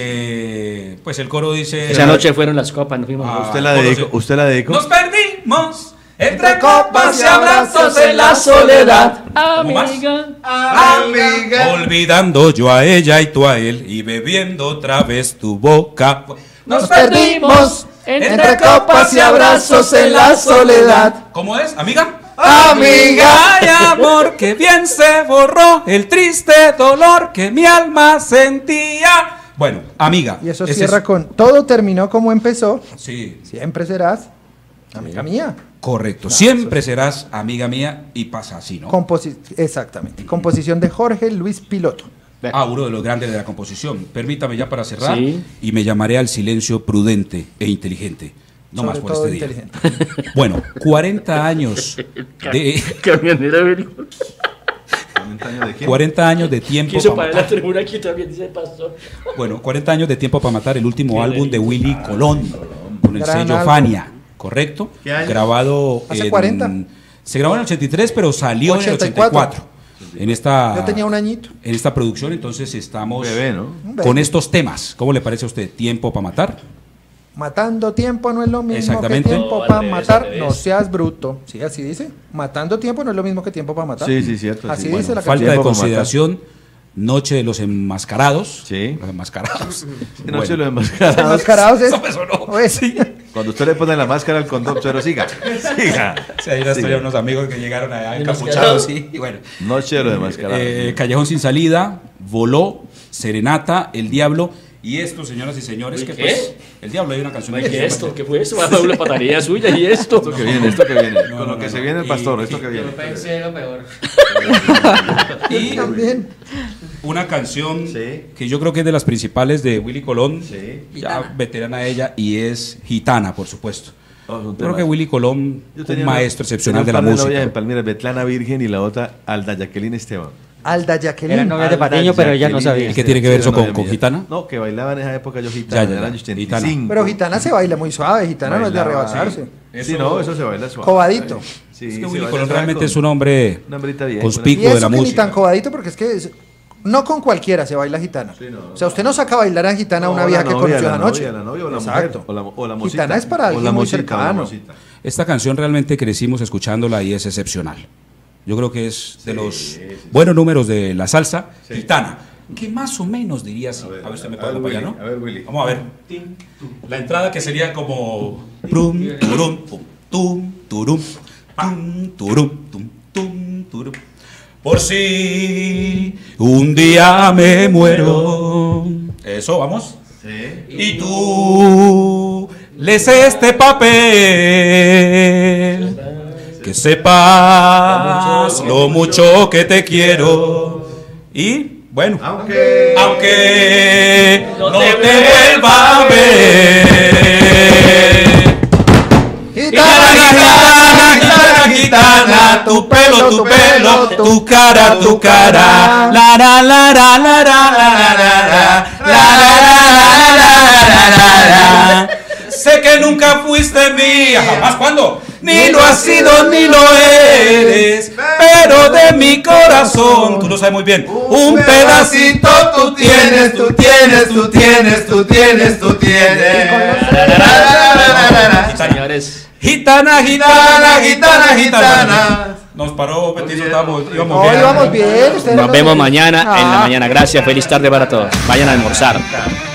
Que pues el coro dice... Esa noche fueron las copas, nos fuimos. Ah, ¿Usted la ¿cómo dedicó? se- ¿Usted la dedicó? Nos perdimos entre copas y abrazos en la soledad. ¿Cómo más? Amiga. Amiga. Olvidando yo a ella y tú a él y bebiendo otra vez tu boca. Nos perdimos entre copas y abrazos en la soledad. ¿Cómo es, amiga? Amiga. Ay, amor, que bien se borró el triste dolor que mi alma sentía. Bueno, amiga. Y eso ese cierra es- con todo terminó como empezó. Sí, Siempre serás amiga mía. correcto. Siempre serás amiga mía y pasa así, ¿no? Composi- Exactamente. Composición de Jorge Luis Piloto. Ah, uno de los grandes de la composición. Permítame ya para cerrar Sí. y me llamaré al silencio prudente e inteligente. No Sobre más por todo este día. inteligente. Bueno, cuarenta años de Camionera Belico. cuarenta años de tiempo Quiso para parar la matar. tribuna aquí también, dice el pastor. Bueno, cuarenta años de tiempo para matar, el último álbum de Willy Colón con el Gran sello álbum. Fania, ¿correcto? ¿Qué año? Grabado Hace en- cuarenta. Se grabó en el ochenta y tres, pero salió en ochenta y el ochenta y cuatro. En esta Yo tenía un añito. en esta producción, entonces estamos Bebé, ¿no? Un bebé. con estos temas. ¿Cómo le parece a usted? Tiempo para matar. Matando tiempo no es lo mismo que Exactamente. tiempo No, al para revés, matar. al revés. No seas bruto. Sí, así dice. Matando tiempo no es lo mismo que tiempo para matar. Sí, sí, cierto. Así sí. dice la Falta canción. de Tiempo para consideración. Noche de los enmascarados. Sí. Los enmascarados. Sí, Noche de los Bueno. enmascarados. Enmascarados es. Eso me sonó. Pues, Cuando usted le pone la máscara al condón, pero siga. Siga. Sí, ahí estoy Siga. unos amigos que llegaron allá encapuchados, sí, y bueno. Noche de los enmascarados. Eh, Callejón sin salida, Voló, Serenata, El Diablo y esto, señoras y señores, que ¿Qué? pues El Diablo hay una canción ahí que ¿Qué se esto? llama- ¿Qué fue eso? Una pataría suya y esto. Esto que viene, esto que viene. No, Con no, lo que no, se no. viene el Y- pastor, esto y- que viene. Pensé lo peor. y también. una canción Sí. que yo creo que es de las principales de Willy Colón, Sí. ya veterana ella, y es Gitana, por supuesto. Oh, es un Yo creo tema. que Willy Colón, Yo un tenía maestro una- excepcional de tenía la un par novias música. en Palmira, Betlana Virgen y la otra Alda Jacqueline Esteban. Alda Jacqueline. Era novia de Patiño, pero ella no sabía. ¿Y qué tiene que ver eso con- con gitana? Gitana? No, que bailaba en esa época yo gitana, Ya, ya, en el ya. año ochenta y Gitana. cinco. Pero gitana se baila muy suave. Gitana no es de Bailaba, arrebatarse. Sí, no, eso se baila suave. Cobadito. Sí, Es se que Willy baila Colón suave realmente con- es un hombre una hembrita bien, conspicuo Y eso de la que ni música. tan cobadito porque es que es- no con cualquiera se baila gitana. no. O sea, usted no saca a bailar a gitana a No, una la vieja que novia, conoció la anoche. novia, la novia o la Exacto. mujer, o la- o la mosita. Gitana es para O alguien la muy mosita, o la cercano. mosita. Esta canción realmente crecimos escuchándola y es excepcional. Yo creo que es de los buenos números de la salsa gitana. Que más o menos diría así. A ver, usted me a pone ver, para allá, Willy, ¿no? a ver, Willy. Vamos a ver. La entrada que sería como prum, turum, pum, tum, turum, pum, turum, tum, tum, turum. Por si un día me muero. Eso, vamos. Y tú lees este papel. que sepas lo mucho que te quiero. Y bueno, aunque, aunque no te vuelva a ver. Gitana, gitana, gitana, gitana, tu pelo, tu pelo, tu cara, tu cara. La la la la la la la la la. Sé que nunca fuiste mía, jamás cuando ni lo has sido ni lo eres, pero de mi corazón, tú lo sabes muy bien, un pedacito tú tienes, tú tienes, tú tienes, tú tienes, tú tienes. Señores. Gitana, gitana, gitana, gitana. Nos paró, Petiso, estamos, íbamos bien. No, íbamos bien. Nos vemos mañana en la mañana. Gracias, feliz tarde para todos. Vayan a almorzar.